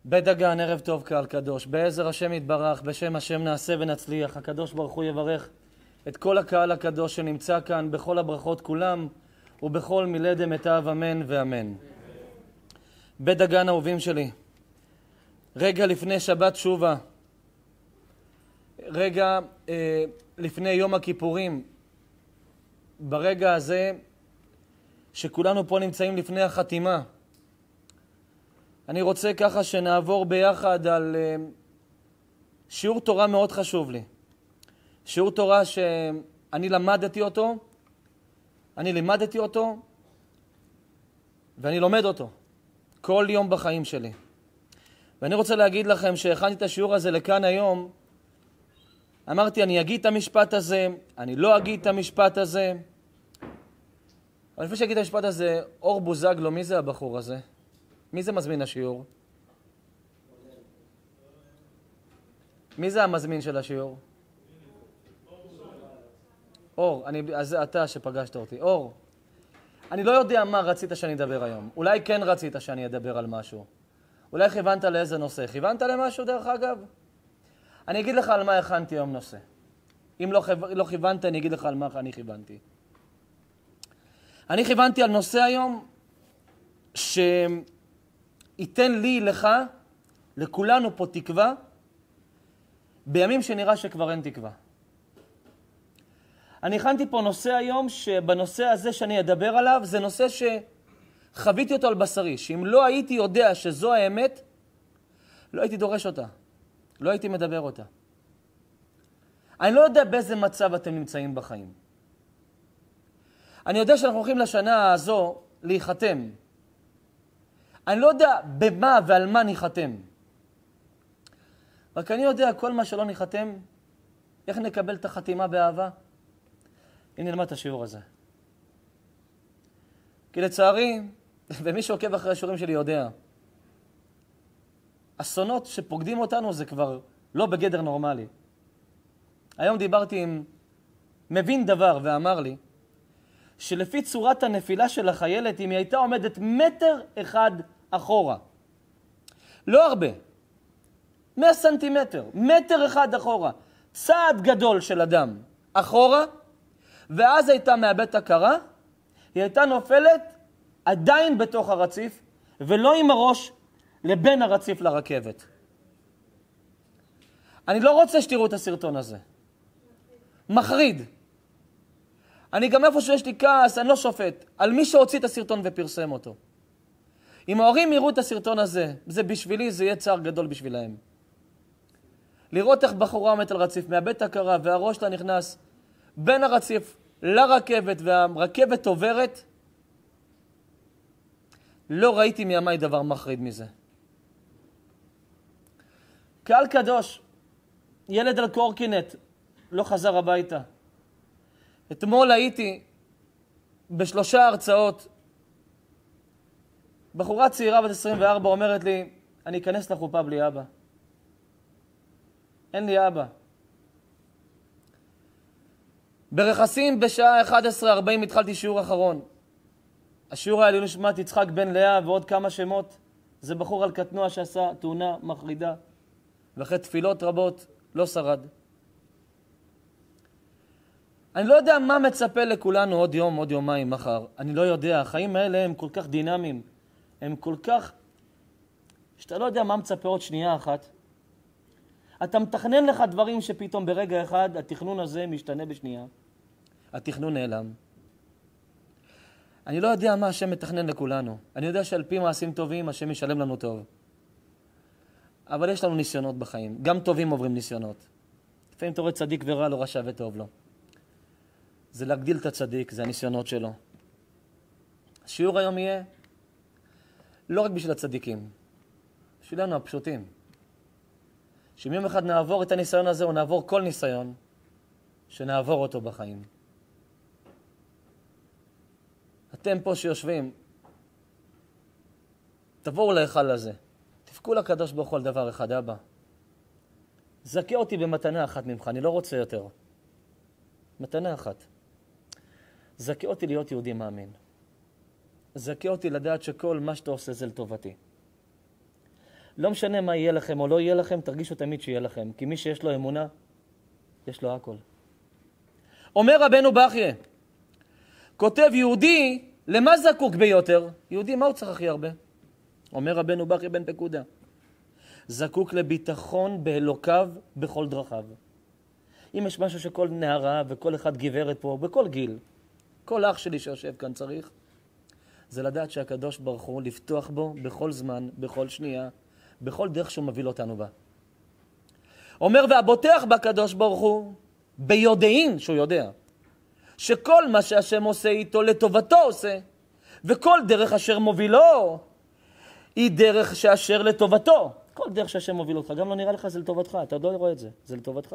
בית דגן, ערב טוב קהל קדוש. בעזר השם יתברך, בשם השם נעשה ונצליח. הקדוש ברוך הוא יברך את כל הקהל הקדוש שנמצא כאן בכל הברכות כולם ובכל מילי דמיטב, אמן ואמן. בית דגן אהובים שלי, רגע לפני שבת שובה, רגע לפני יום הכיפורים, ברגע הזה שכולנו פה נמצאים לפני החתימה, אני רוצה ככה שנעבור ביחד על שיעור תורה מאוד חשוב לי. שיעור תורה שאני לימדתי אותו ואני לומד אותו כל יום בחיים שלי. ואני רוצה להגיד לכם שהכנתי את השיעור הזה לכאן היום. אמרתי, אני אגיד את המשפט הזה, אני לא אגיד את המשפט הזה. אבל לפני שאגיד את המשפט הזה, אור בוזגלו, מי זה הבחור הזה? מי זה מזמין השיעור? מי זה המזמין של השיעור? אור, אז אתה שפגשת אותי. אור, אני לא יודע מה רצית שאני אדבר היום. אולי כן רצית שאני אדבר על משהו. אולי כיוונת לאיזה נושא. כיוונת למשהו דרך אגב? אני אגיד לך על מה הכנתי היום נושא. אם לא כיוונת, אני אגיד לך על מה אני כיוונתי. אני כיוונתי על נושא היום שייתן לי, לך, לכולנו פה תקווה, בימים שנראה שכבר אין תקווה. אני הכנתי פה נושא היום שבנושא הזה שאני אדבר עליו, זה נושא שחוויתי אותו על בשרי, שאם לא הייתי יודע שזו האמת, לא הייתי דורש אותה, לא הייתי מדבר אותה. אני לא יודע באיזה מצב אתם נמצאים בחיים. אני יודע שאנחנו הולכים לשנה הזו להיחתם. אני לא יודע במה ועל מה ניחתם. רק אני יודע כל מה שלא ניחתם, איך נקבל את החתימה באהבה. הנה נלמד את השיעור הזה. כי לצערי, ומי שעוקב אחרי השיעורים שלי יודע, אסונות שפוקדים אותנו זה כבר לא בגדר נורמלי. היום דיברתי עם מבין דבר ואמר לי, שלפי צורת הנפילה של החיילת, אם היא הייתה עומדת מטר אחד אחורה, לא הרבה, 100 סנטימטר, מטר אחד אחורה, צעד גדול של אדם אחורה, ואז הייתה מאבדת הכרה, היא הייתה נופלת עדיין בתוך הרציף, ולא עם הראש לבין הרציף לרכבת. אני לא רוצה שתראו את הסרטון הזה. מחריד. אני גם איפה שיש לי כעס, אני לא שופט, על מי שהוציא את הסרטון ופרסם אותו. אם ההורים יראו את הסרטון הזה, זה בשבילי, זה יהיה צער גדול בשבילהם. לראות איך בחורה עומדת על רציף, מאבדת הכרה, והראש שלה נכנס בין הרציף לרכבת, והרכבת עוברת, לא ראיתי מימי דבר מחריד מזה. קהל קדוש, ילד על קורקינט, לא חזר הביתה. אתמול הייתי ב3 הרצאות. בחורה צעירה בת 24 אומרת לי, אני אכנס לחופה בלי אבא. אין לי אבא. ברכסים בשעה 11:40 התחלתי שיעור אחרון. השיעור היה לי נשמת יצחק בן לאה ועוד כמה שמות. זה בחור על קטנוע שעשה תאונה מחרידה, ואחרי תפילות רבות לא שרד. אני לא יודע מה מצפה לכולנו עוד יום, עוד יומיים, מחר. אני לא יודע. החיים האלה הם כל כך דינמיים. הם כל כך שאתה לא יודע מה מצפה עוד שנייה אחת. אתה מתכנן לך דברים שפתאום ברגע אחד התכנון הזה משתנה בשנייה. התכנון נעלם. אני לא יודע מה השם מתכנן לכולנו. אני יודע שעל פי מעשים טובים השם ישלם לנו טוב. אבל יש לנו ניסיונות בחיים. גם טובים עוברים ניסיונות. לפעמים אתה רואה צדיק ורע, לא רשע וטוב לו. זה להגדיל את הצדיק, זה הניסיונות שלו. השיעור היום יהיה לא רק בשביל הצדיקים, בשבילנו הפשוטים. שאם יום אחד נעבור את הניסיון הזה, או נעבור כל ניסיון, שנעבור אותו בחיים. אתם פה שיושבים, תבואו להיכל הזה. תפקו לקדוש ברוך הוא על דבר אחד, אבא. זכה אותי במתנה אחת ממך, אני לא רוצה יותר. מתנה אחת. זכה אותי להיות יהודי מאמין. זכה אותי לדעת שכל מה שאתה עושה זה לטובתי. לא משנה מה יהיה לכם או לא יהיה לכם, תרגישו תמיד שיהיה לכם. כי מי שיש לו אמונה, יש לו הכל. אומר רבנו בחייה, כותב יהודי, למה זקוק ביותר? יהודי, מה הוא צריך הכי הרבה? אומר רבנו בחייה בן פקודה, זקוק לביטחון באלוקיו בכל דרכיו. אם יש משהו שכל נערה וכל אחד גברת פה, בכל גיל, כל אח שלי שיושב כאן צריך, זה לדעת שהקדוש ברוך הוא לפתוח בו בכל זמן, בכל שנייה, בכל דרך שהוא מביא אותנו בה. אומר, והבוטח בקדוש ברוך הוא, ביודעין שהוא יודע, שכל מה שהשם עושה איתו לטובתו עושה, וכל דרך אשר מובילו היא דרך שאשר לטובתו. כל דרך שהשם מוביל אותך, גם לא נראה לך זה לטובתך, אתה עוד לא רואה את זה, זה לטובתך.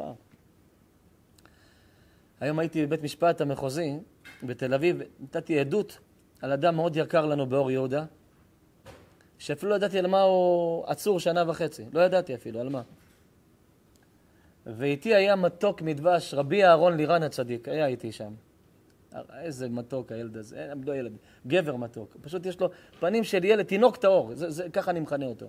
היום הייתי בבית משפט המחוזי בתל אביב, נתתי עדות על אדם מאוד יקר לנו באור יהודה, שאפילו לא ידעתי על מה הוא עצור 1.5 שנה, לא ידעתי אפילו על מה. ואיתי היה מתוק מדבש, רבי אהרון לירן הצדיק, היה איתי שם. איזה מתוק הילד הזה, לא ילד, גבר מתוק. פשוט יש לו פנים של ילד, תינוק טהור, ככה אני מכנה אותו.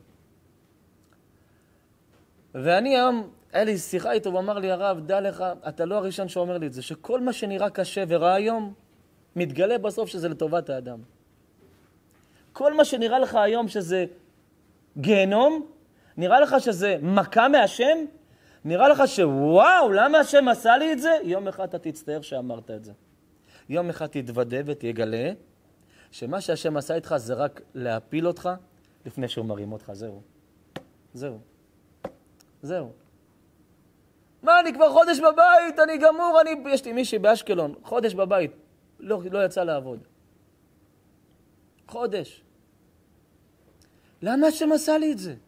ואני היום, היה לי שיחה איתו, הוא אמר לי, הרב, דע לך, אתה לא הראשון שאומר לי את זה, שכל מה שנראה קשה ורע היום, מתגלה בסוף שזה לטובת האדם. כל מה שנראה לך היום שזה גיהנום, נראה לך שזה מכה מהשם, נראה לך שוואו, למה השם עשה לי את זה? יום אחד אתה תצטער שאמרת את זה. יום אחד תתוודה ותגלה שמה שהשם עשה איתך זה רק להפיל אותך לפני שהוא מרים אותך. זהו. זהו. זהו. מה, אני כבר חודש בבית, אני גמור, יש לי מישהי באשקלון, חודש בבית, לא יצא לעבוד. חודש. למה השם עשה לי את זה?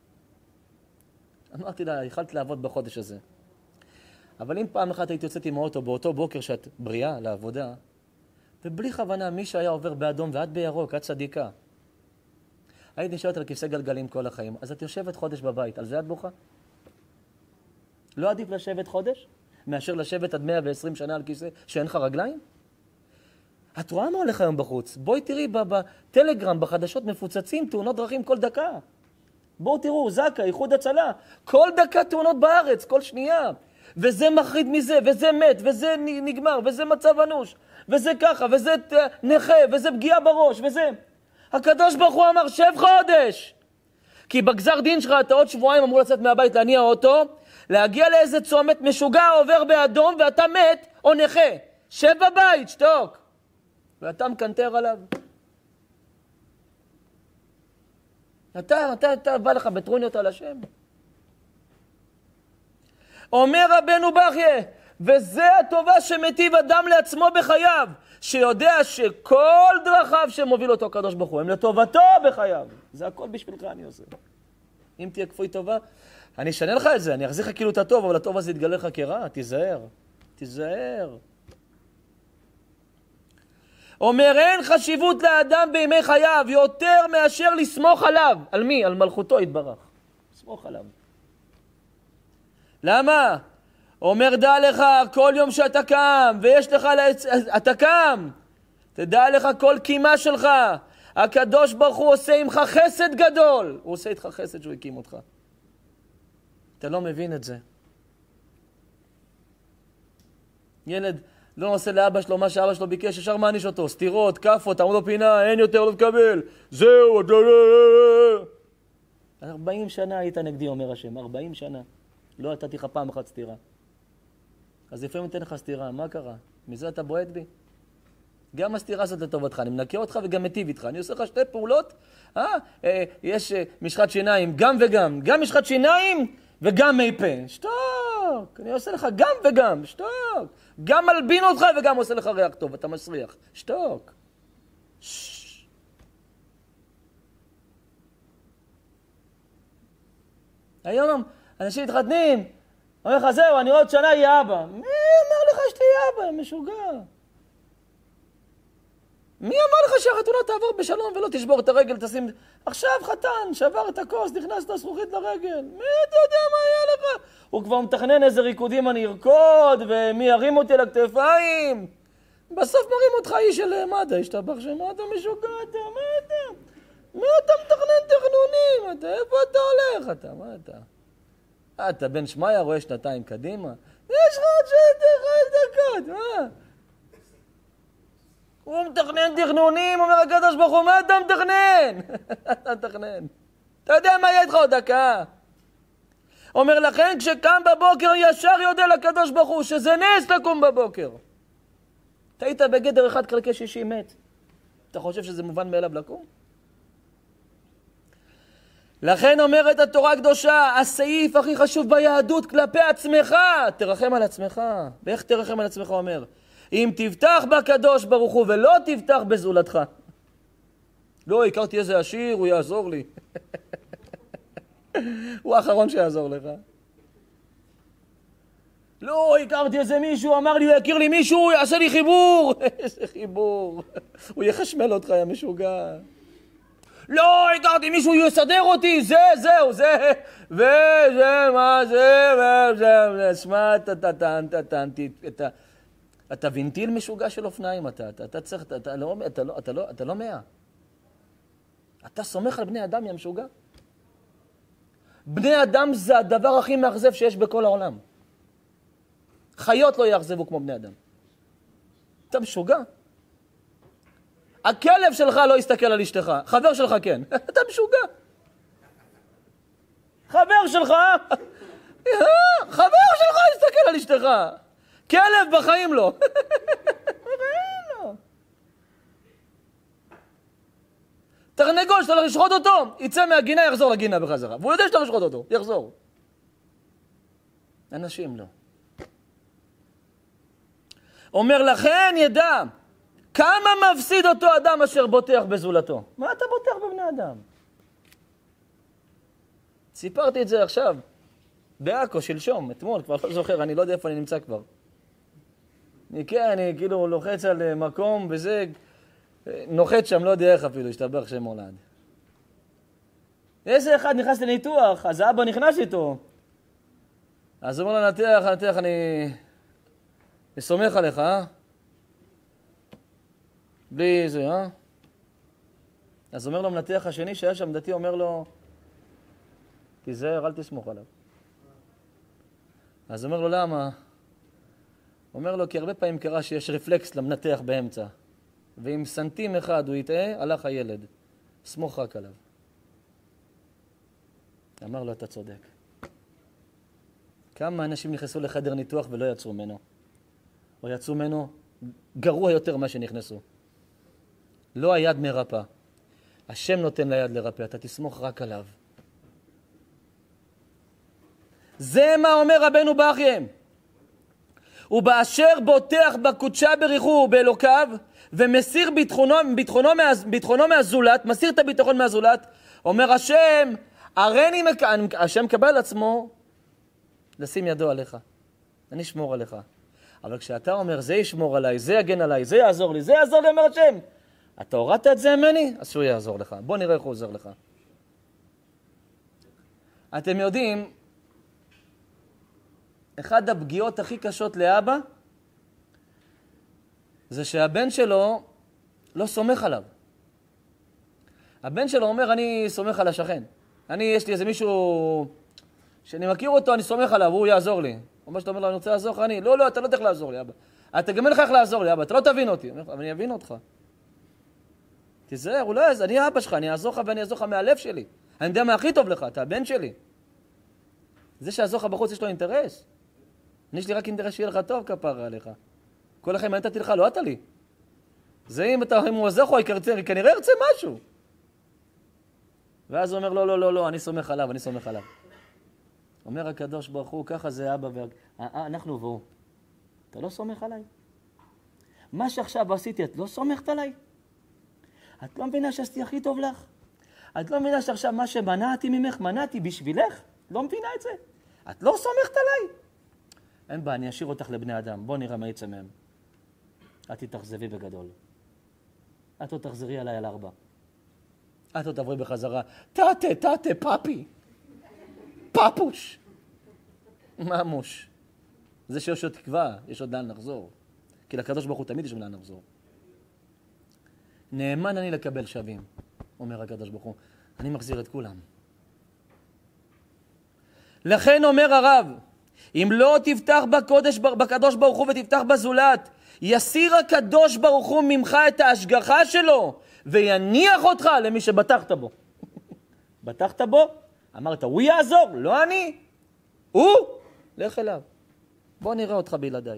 אמרתי לה, יכלת לעבוד בחודש הזה. אבל אם פעם אחת הייתי יוצאת עם האוטו באותו בוקר שאת בריאה לעבודה, ובלי כוונה מי שהיה עובר באדום ואת בירוק, את צדיקה, היית נשארת על כיסא גלגלים כל החיים, אז את יושבת חודש בבית, על זה את בוכה? לא עדיף לשבת חודש, מאשר לשבת עד 120 שנה על כיסא שאין לך רגליים? את רואה מה הולך היום בחוץ? בואי תראי בטלגרם, בחדשות מפוצצים, תאונות דרכים כל דקה. בואו תראו, זקה, איחוד הצלה, כל דקה תאונות בארץ, כל שנייה. וזה מחריד מזה, וזה מת, וזה נגמר, וזה מצב אנוש, וזה ככה, וזה נכה, וזה פגיעה בראש, וזה... הקדוש ברוך הוא אמר, 7 חודש. כי בגזר דין שלך אתה עוד שבועיים אמור לצאת מהבית להניע אותו, להגיע לאיזה צומת משוגע עובר באדום ואתה מת או נכה. שב בבית, שתוק. ואתה מקנטר עליו. אתה בא לך בטרוניות על השם. אומר רבנו בחייה, וזה הטובה שמטיב אדם לעצמו בחייו, שיודע שכל דרכיו שמוביל אותו הקדוש ברוך הוא, הם לטובתו בחייו. זה הכל בשבילך אני עושה. אם תהיה כפוי טובה, אני אשנה לך את זה, אני אחזיר לך כאילו את הטוב, אבל הטוב הזה יתגלה לך כרע, תיזהר, תיזהר. אומר, אין חשיבות לאדם בימי חייו יותר מאשר לסמוך עליו. על מי? על מלכותו יתברך. סמוך עליו. למה? אומר, דע לך, כל יום שאתה קם, ויש לך, אתה קם, תדע לך כל קימה שלך. הקדוש ברוך הוא עושה עמך חסד גדול. הוא עושה איתך חסד שהוא הקים אותך. אתה לא מבין את זה. ילד לא עושה לאבא שלו מה שאבא שלו ביקש, ישר מעניש אותו, סתירות, כפות, תעמוד בפינה, אין יותר לא תקבל. זהו, 40 שנה היית נגדי, אומר השם, 40 שנה. לא נתתי לך פעם אחת סתירה. אז לפעמים נתן לך סתירה, מה קרה? מזה אתה בועט בי? גם הסתירה הזאת לטובתך, אני מנקה אותך וגם מטיב איתך. אני עושה לך 2 פעולות, יש משחת שיניים, גם וגם. גם משחת שיניים וגם מי פה. שתוק, אני עושה לך גם וגם, שתוק. גם מלבין אותך וגם עושה לך ריח טוב, אתה מסריח. שתוק. היום אנשים מתחתנים, אומר לך, זהו, אני עוד שנה יהיה אבא. מי אמר לך שתהיה אבא, משוגע? מי אמר לך שהחתונה תעבור בשלום ולא תשבור את הרגל, תשים... עכשיו חתן, שבר את הכוס, נכנס את הזכוכית לרגל. מי אתה יודע מה יהיה לך? הוא כבר מתכנן איזה ריקודים אני ארקוד, ומי ירים אותי לכתפיים. בסוף מרים אותך איש של מד"א, השתבח שמד"א משוגע, אתה, מה אתה? מה אתה מתכנן תכנונים? איפה אתה הולך? מה אתה? אתה בן שמיה, רואה שנתיים קדימה? יש לך עוד 5 דקות, מה? הוא מתכנן תכנונים, אומר הקדוש ברוך הוא, מה אתה מתכנן? אתה מתכנן. אתה יודע מה יהיה איתך עוד דקה? אומר לכן, כשקם בבוקר ישר יודע לקדוש ברוך הוא, שזה נס לקום בבוקר. אתה היית בגדר 1/60 מת. אתה חושב שזה מובן מאליו לקום? לכן אומרת התורה הקדושה, הסעיף הכי חשוב ביהדות כלפי עצמך, תרחם על עצמך. ואיך תרחם על עצמך אומר? אם תבטח בקדוש ברוך הוא ולא תבטח בזולתך. לא, הכרתי איזה עשיר, הוא יעזור לי. הוא האחרון שיעזור לך. לא, הכרתי איזה מישהו, אמר לי, הוא יכיר לי מישהו, הוא יעשה לי חיבור. איזה חיבור. הוא יחשמל אותך, יא משוגע. לא, הכרתי מישהו, הוא יסדר אותי, זהו, וזה, מה זה, וזה, שמע, אתה וינטיל משוגע של אופניים, אתה צריך, אתה לא 100. אתה סומך על בני אדם, יא משוגע? בני אדם זה הדבר הכי מאכזב שיש בכל העולם. חיות לא יאכזבו כמו בני אדם. אתה משוגע? הכלב שלך לא יסתכל על אשתך, חבר שלך כן. אתה משוגע. חבר שלך יסתכל על אשתך. כלב בחיים לא. תרנגול שאתה הולך לשחוט אותו, יצא מהגינה, יחזור לגינה בחזרה. והוא יודע שאתה הולך לשחוט אותו, יחזור. אנשים לא. אומר לכן ידע, כמה מפסיד אותו אדם אשר בוטח בזולתו? מה אתה בוטח בבני אדם? סיפרתי את זה עכשיו, בעכו, שלשום, אתמול, כבר לא זוכר, אני לא יודע איפה אני נמצא כבר. אני כאילו לוחץ על מקום וזה, נוחת שם, לא יודע איך אפילו, השתבח שם הולד. איזה אחד נכנס לניתוח, אז האבא נכנס איתו. אז הוא אומר לו, נתח, אני סומך עליך, בלי זה, אז אומר לו מנתח השני שהיה שם דתי, אומר לו, תיזהר, אל תסמוך עליו. אז אומר לו, למה? אומר לו, כי הרבה פעמים קרה שיש רפלקס למנתח באמצע. ואם סנטים אחד הוא יטעה, הלך הילד. סמוך רק עליו. אמר לו, אתה צודק. כמה אנשים נכנסו לחדר ניתוח ולא יצאו ממנו? או יצאו ממנו גרוע יותר מה שנכנסו. לא היד מרפא. השם נותן ליד לרפא, אתה תסמוך רק עליו. זה מה אומר רבנו באחיים. ובאשר בוטח בקודשה בריחו ובאלוקיו, ומסיר ביטחונו מהזולת, מסיר את הביטחון מהזולת, אומר השם, השם קבל על עצמו, לשים ידו עליך. אני אשמור עליך. אבל כשאתה אומר, זה ישמור עליי, זה יגן עליי, זה יעזור לי, אומר השם. אתה הורדת את זה ממני? אז שהוא יעזור לך. בוא נראה איך הוא עוזר לך. אתם יודעים, אחד הפגיעות הכי קשות לאבא, זה שהבן שלו לא סומך עליו. הבן שלו אומר, אני סומך על השכן. יש לי איזה מישהו שאני מכיר אותו, אני סומך עליו, הוא יעזור לי. אומר שאתה אומר לו, אני רוצה לעזור לך, לא, אתה לא תלך לעזור לי, אבא. אתה גם אין לך איך לעזור לי, אבא, אתה לא תבין אותי. אבל אני אבין אותך. תיזהר, הוא לא יעזור, אני אבא שלך, אני אעזור לך ואני אעזור לך מהלב שלי. אני יודע מה הכי טוב לך, אתה הבן שלי. זה שיעזור לך בחוץ יש לו אינטרס. יש לי רק אינטרס שיהיה לך טוב כפרה עליך. כל החיים נתתי לך, לא אתה לי. זה אם הוא עזר לך, כנראה ירצה משהו. ואז הוא אומר, לא, אני סומך עליו. אומר הקדוש ברוך הוא, ככה זה אבא אנחנו והוא. אתה לא סומך עליי? מה שעכשיו עשיתי, את לא סומכת עליי? את לא מבינה שעשיתי הכי טוב לך? את לא מבינה שעכשיו מה שמנעתי ממך, מנעתי בשבילך? לא מבינה את זה? את לא סומכת עליי? אין בה, אני אשאיר אותך לבני אדם. בוא נראה מה יצא מהם. את תתאכזבי בגדול. את לא תחזרי עליי על 4. את לא תעברי בחזרה. תתה, פאפי. פאפוש. ממוש. זה שיש עוד תקווה, יש עוד לאן לחזור. כי לקדוש ברוך הוא תמיד יש לאן לחזור. נאמן אני לקבל שווים. אומר הקדוש ברוך הוא, אני מחזיר את כולם. לכן אומר הרב, אם לא תפתח בקדוש ברוך הוא ותפתח בזולת, יסיר הקדוש ברוך הוא ממך את ההשגחה שלו, ויניח אותך למי שבטחת בו. בטחת בו? אמרת, הוא יעזור, לא אני. הוא? לך אליו. בוא נראה אותך בלעדיי.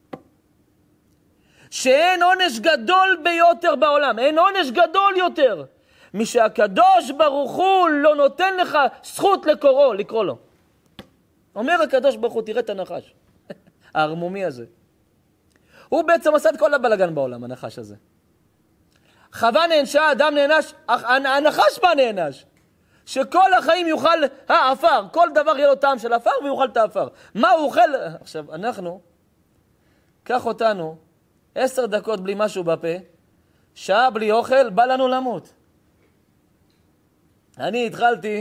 שאין עונש גדול ביותר בעולם, אין עונש גדול יותר, משהקדוש ברוך הוא לא נותן לך זכות לקרוא לו. אומר הקדוש ברוך הוא, תראה את הנחש, הערמומי הזה. הוא בעצם עשה את כל הבלגן בעולם, הנחש הזה. חווה נענשה, אדם נענש, הנחש מה נענש? שכל החיים יאכל האפר, כל דבר יהיה לו טעם של אפר ויאכל את האפר. מה הוא אוכל? עכשיו, אנחנו, קח אותנו, 10 דקות בלי משהו בפה, שעה בלי אוכל, בא לנו למות. אני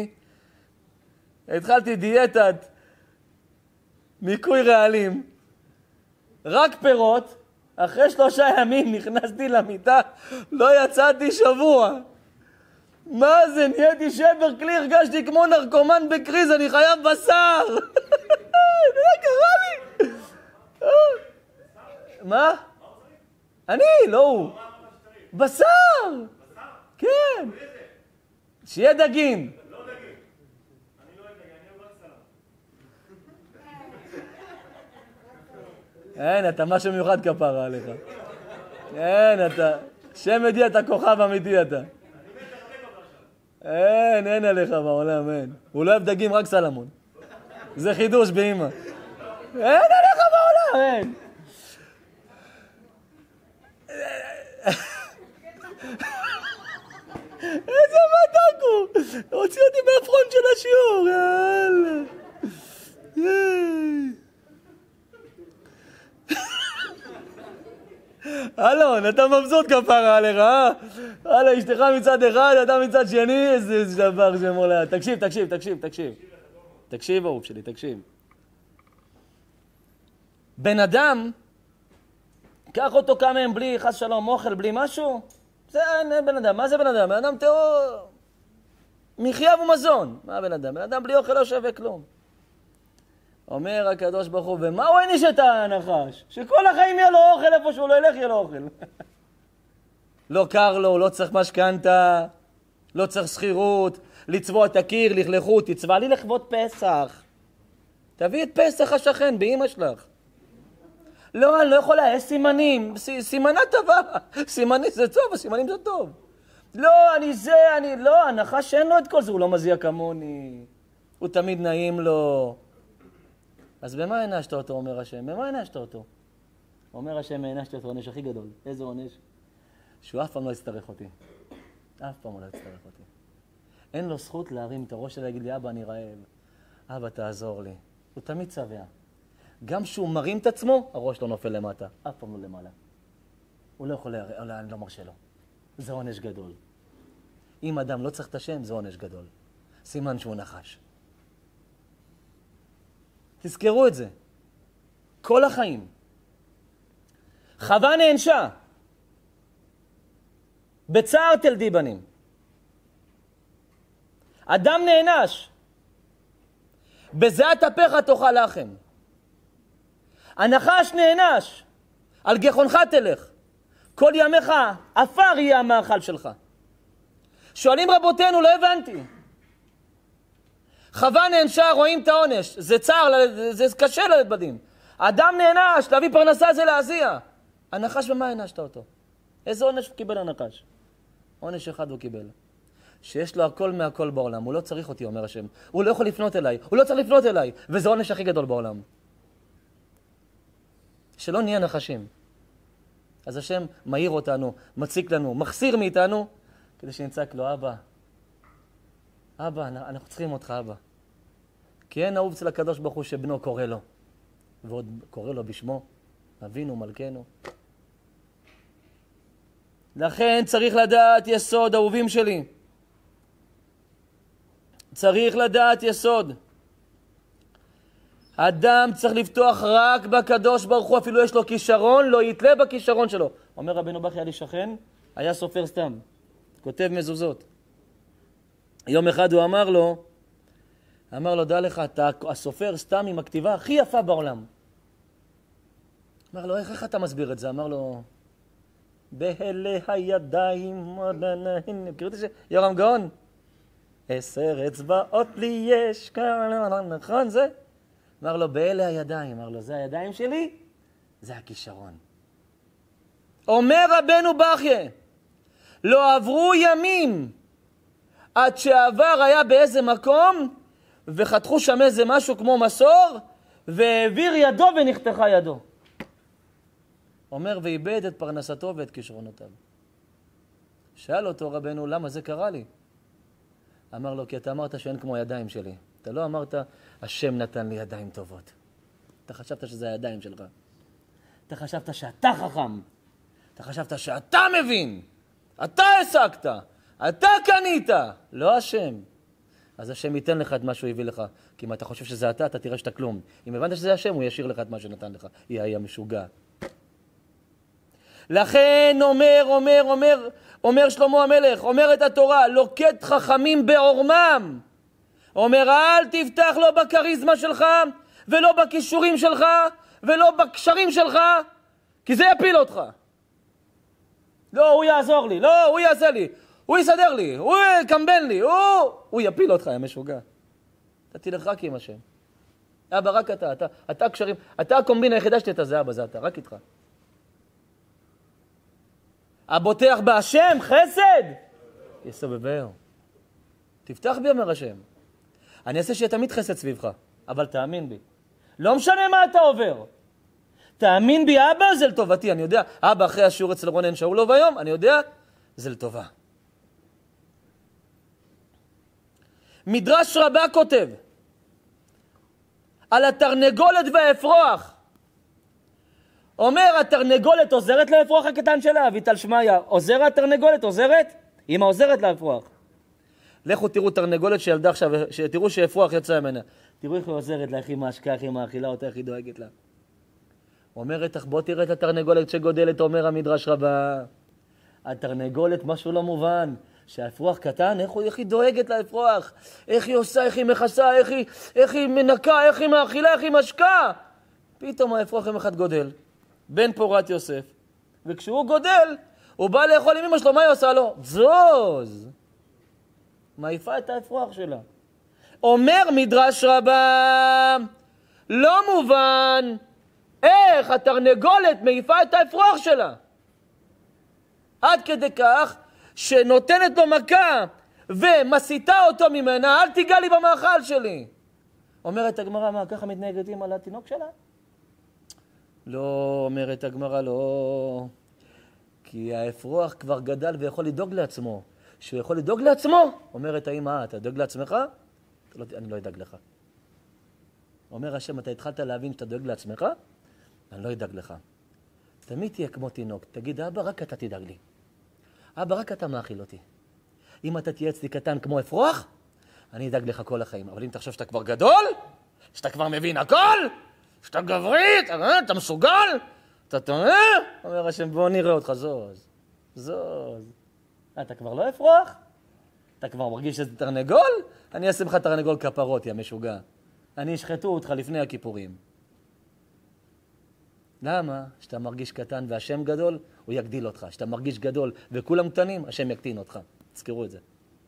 התחלתי דיאטת ניקוי רעלים, רק פירות, אחרי 3 ימים נכנסתי למיטה, לא יצאתי שבוע. מה זה, נהייתי שבר כלי, הרגשתי כמו נרקומן בקריז, אני חייב בשר. מה קרה לי? מה? אני, לא הוא. בשר! כן. שיהיה דגים. לא דגים. אני לא אוהב דגים, אני אוהב סלט. אין, אתה משהו מיוחד כפרה עליך. אין, אתה... שם עדי אתה כוכב אמיתי אתה. אין עליך בעולם, אין. הוא לא אוהב דגים, רק סלמון. זה חידוש באמא. אין עליך בעולם, אין. איזה מתוק הוא! הוציא אותי מהפרונט של השיעור, יאללה. אלון, אתה מבסוט כפרה עליך, אה? הלאה, אשתך מצד אחד, אתה מצד שני, איזה דבר שמולה. תקשיב. תקשיב, אהוב שלי, תקשיב. בן אדם, קח אותו כמה הם בלי חס שלום אוכל, בלי משהו, זה אין בן אדם. מה זה בן אדם? בן אדם טהור, מחיה ומזון. מה בן אדם? בן אדם בלי אוכל לא שווה כלום. אומר הקדוש ברוך הוא, ומה הוא העניש את הנחש? שכל החיים יהיה לו אוכל, איפה שהוא לא ילך יהיה לו אוכל. לא קר לו, לא צריך משכנתה, לא צריך שכירות, לצבוע את הקיר, לכלכו, תצבע לי לכבוד פסח. תביא את פסח השכן באמא שלך. לא, אני לא יכולה, יש סימנים, סימנה טובה. סימנים זה טוב, הסימנים זה טוב. לא, לא, הנחש אין לו את כל זה, הוא לא מזיע כמוני. הוא תמיד נעים לו. אז במה הענשת אותו, אומר השם? במה הענשת אותו? אומר השם, הענשת אותו, העונש הכי גדול. איזה עונש? שהוא אף פעם לא יצטרך אותי. אף פעם הוא לא יצטרך אותי. אין לו זכות להרים את הראש ולהגיד לי, אבא, אני רעב. אבא, תעזור לי. הוא תמיד צבע. גם שהוא מרים את עצמו, הראש לא נופל למטה. אף פעם לא למעלה. הוא לא יכול אני לא מרשה לו. זה עונש גדול. אם אדם לא צריך את השם, זה עונש גדול. סימן שהוא נחש. תזכרו את זה. כל החיים. חווה נענשה. בצער תלדי בנים. אדם נענש. בזעת אפיך תאכל לחם. הנחש נענש. על גחונך תלך. כל ימיך עפר יהיה המאכל שלך. שואלים רבותינו, לא הבנתי. חווה נענשה, רואים את העונש. זה צער, זה קשה ללדת בדין. אדם נענש, להביא פרנסה זה להזיע. הנחש במה הענשת אותו? איזה עונש קיבל הנחש? עונש אחד הוא קיבל. שיש לו הכל מהכל בעולם. הוא לא צריך אותי, אומר השם. הוא לא יכול לפנות אליי. הוא לא צריך לפנות אליי. וזה עונש הכי גדול בעולם. שלא נהיה נחשים. אז השם מהיר אותנו, מציק לנו, מחסיר מאיתנו, כדי שנצעק לו, אבא, אנחנו צריכים אותך, אבא. כי אין אהוב אצל הקדוש ברוך הוא שבנו קורא לו. ועוד קורא לו בשמו, אבינו מלכנו. לכן צריך לדעת יסוד, אהובים שלי. צריך לדעת יסוד. אדם צריך לפתוח רק בקדוש ברוך הוא, אפילו יש לו כישרון, לא יתלה בכישרון שלו. אומר רבנו בכי, היה לי שכן, היה סופר סתם, כותב מזוזות. יום אחד הוא אמר לו, דע לך, אתה הסופר סתם עם הכתיבה הכי יפה בעולם. אמר לו, איך אתה מסביר את זה? אמר לו, בהלה הידיים, מכיר את זה? יורם גאון? 10 אצבעות לי יש, נכון זה? אמר לו, בהלה הידיים. אמר לו, זה הידיים שלי? זה הכישרון. אומר רבנו בחייה, לא עברו ימים עד שעבר היה באיזה מקום וחתכו שם איזה משהו כמו מסור והעביר ידו ונחתכה ידו. אומר ואיבד את פרנסתו ואת כישרונותיו. שאל אותו רבנו, למה זה קרה לי? אמר לו, כי אתה אמרת שאין כמו הידיים שלי. אתה לא אמרת, השם נתן לי ידיים טובות. אתה חשבת שזה הידיים שלך. אתה חשבת שאתה חכם. אתה חשבת שאתה מבין. אתה השגת. אתה קנית. לא השם. אז השם ייתן לך את מה שהוא הביא לך. כי אם אתה חושב שזה אתה תראה שאתה כלום. אם הבנת שזה השם, הוא ישאיר לך את מה שנתן לך. יהיה משוגע. לכן אומר שלמה המלך, אומרת התורה, לוקט חכמים בעורמם. אומר, אל תפתח לא בקריזמה שלך, ולא בכישורים שלך, ולא בקשרים שלך, כי זה יפיל אותך. לא, הוא יעזור לי, לא, הוא יעשה לי, הוא יסדר לי, הוא יקמבן לי, הוא יפיל אותך, יא משוגע. אתה תלך רק עם השם. אבא, רק אתה קשרים, אתה הקומבינה היחידה שתתה זה אבא, זה אתה, רק איתך. הבוטח בהשם, חסד, יסובבהו. תפתח בי, אומר השם. אני אעשה שיהיה תמיד חסד סביבך, אבל תאמין בי. לא משנה מה אתה עובר. תאמין בי, אבא, זה לטובתי. אני יודע, אבא, אחרי השיעור אצל רונן שאולוב היום, אני יודע, זה לטובה. מדרש רבה כותב, על התרנגולת והאפרוח. אומר, התרנגולת עוזרת לאפרוח הקטן שלה, אביטל שמיה, עוזרת התרנגולת, עוזרת? אמא עוזרת לאפרוח. לכו תראו תרנגולת שילדה עכשיו, תראו שאפרוח יצא ממנה. תראו איך היא עוזרת לה, איך היא משקה, איך היא מאכילה אותה, איך היא דואגת לה. אומרת, בוא תראה את התרנגולת שגודלת, אומר המדרש רבה. התרנגולת, משהו לא מובן. שהאפרוח קטן, איך היא דואגת לאפרוח? איך היא עושה, איך היא מכסה, איך היא מנקה, איך היא מאכילה, איך היא משקה. פתאום האפרוח יום אחד גודל. בן פורת יוסף. וכשהוא גודל, הוא בא לאכול עם אמא שלו, מה היא עושה לו? זוז. מעיפה את האפרוח שלה. אומר מדרש רבה, לא מובן איך התרנגולת מעיפה את האפרוח שלה. עד כדי כך שנותנת לו מכה ומסיתה אותו ממנה, אל תיגע לי במאכל שלי. אומרת הגמרא, מה, ככה מתנהגת אמא לתינוק שלה? לא, אומרת הגמרא, לא. כי האפרוח כבר גדל ויכול לדאוג לעצמו. שהוא יכול לדאוג לעצמו, אומרת האמא, אתה דואג לעצמך? אני לא אדאג לך. אומר השם, אתה התחלת להבין שאתה דואג לעצמך? אני לא אדאג לך. תמיד תהיה כמו תינוק. תגיד, אבא, רק אתה תדאג לי. אבא, רק אתה מאכיל אותי. אם אתה תהיה אצלי קטן כמו אפרוח, אני אדאג לך כל החיים. אבל אם תחשוב שאתה כבר גדול, שאתה כבר מבין הכל, שאתה גברית, אתה מסוגל, אתה תומר, אומר השם, בוא נראה אותך, זוז. זוז. אתה כבר לא אפרוח? אתה כבר מרגיש שזה תרנגול? אני אעשה לך תרנגול כפרות, יא משוגע. אני אשחטו אותך לפני הכיפורים. למה? שאתה מרגיש קטן והשם גדול, הוא יגדיל אותך. שאתה מרגיש גדול וכולם קטנים, השם יקטין אותך. תזכרו את זה.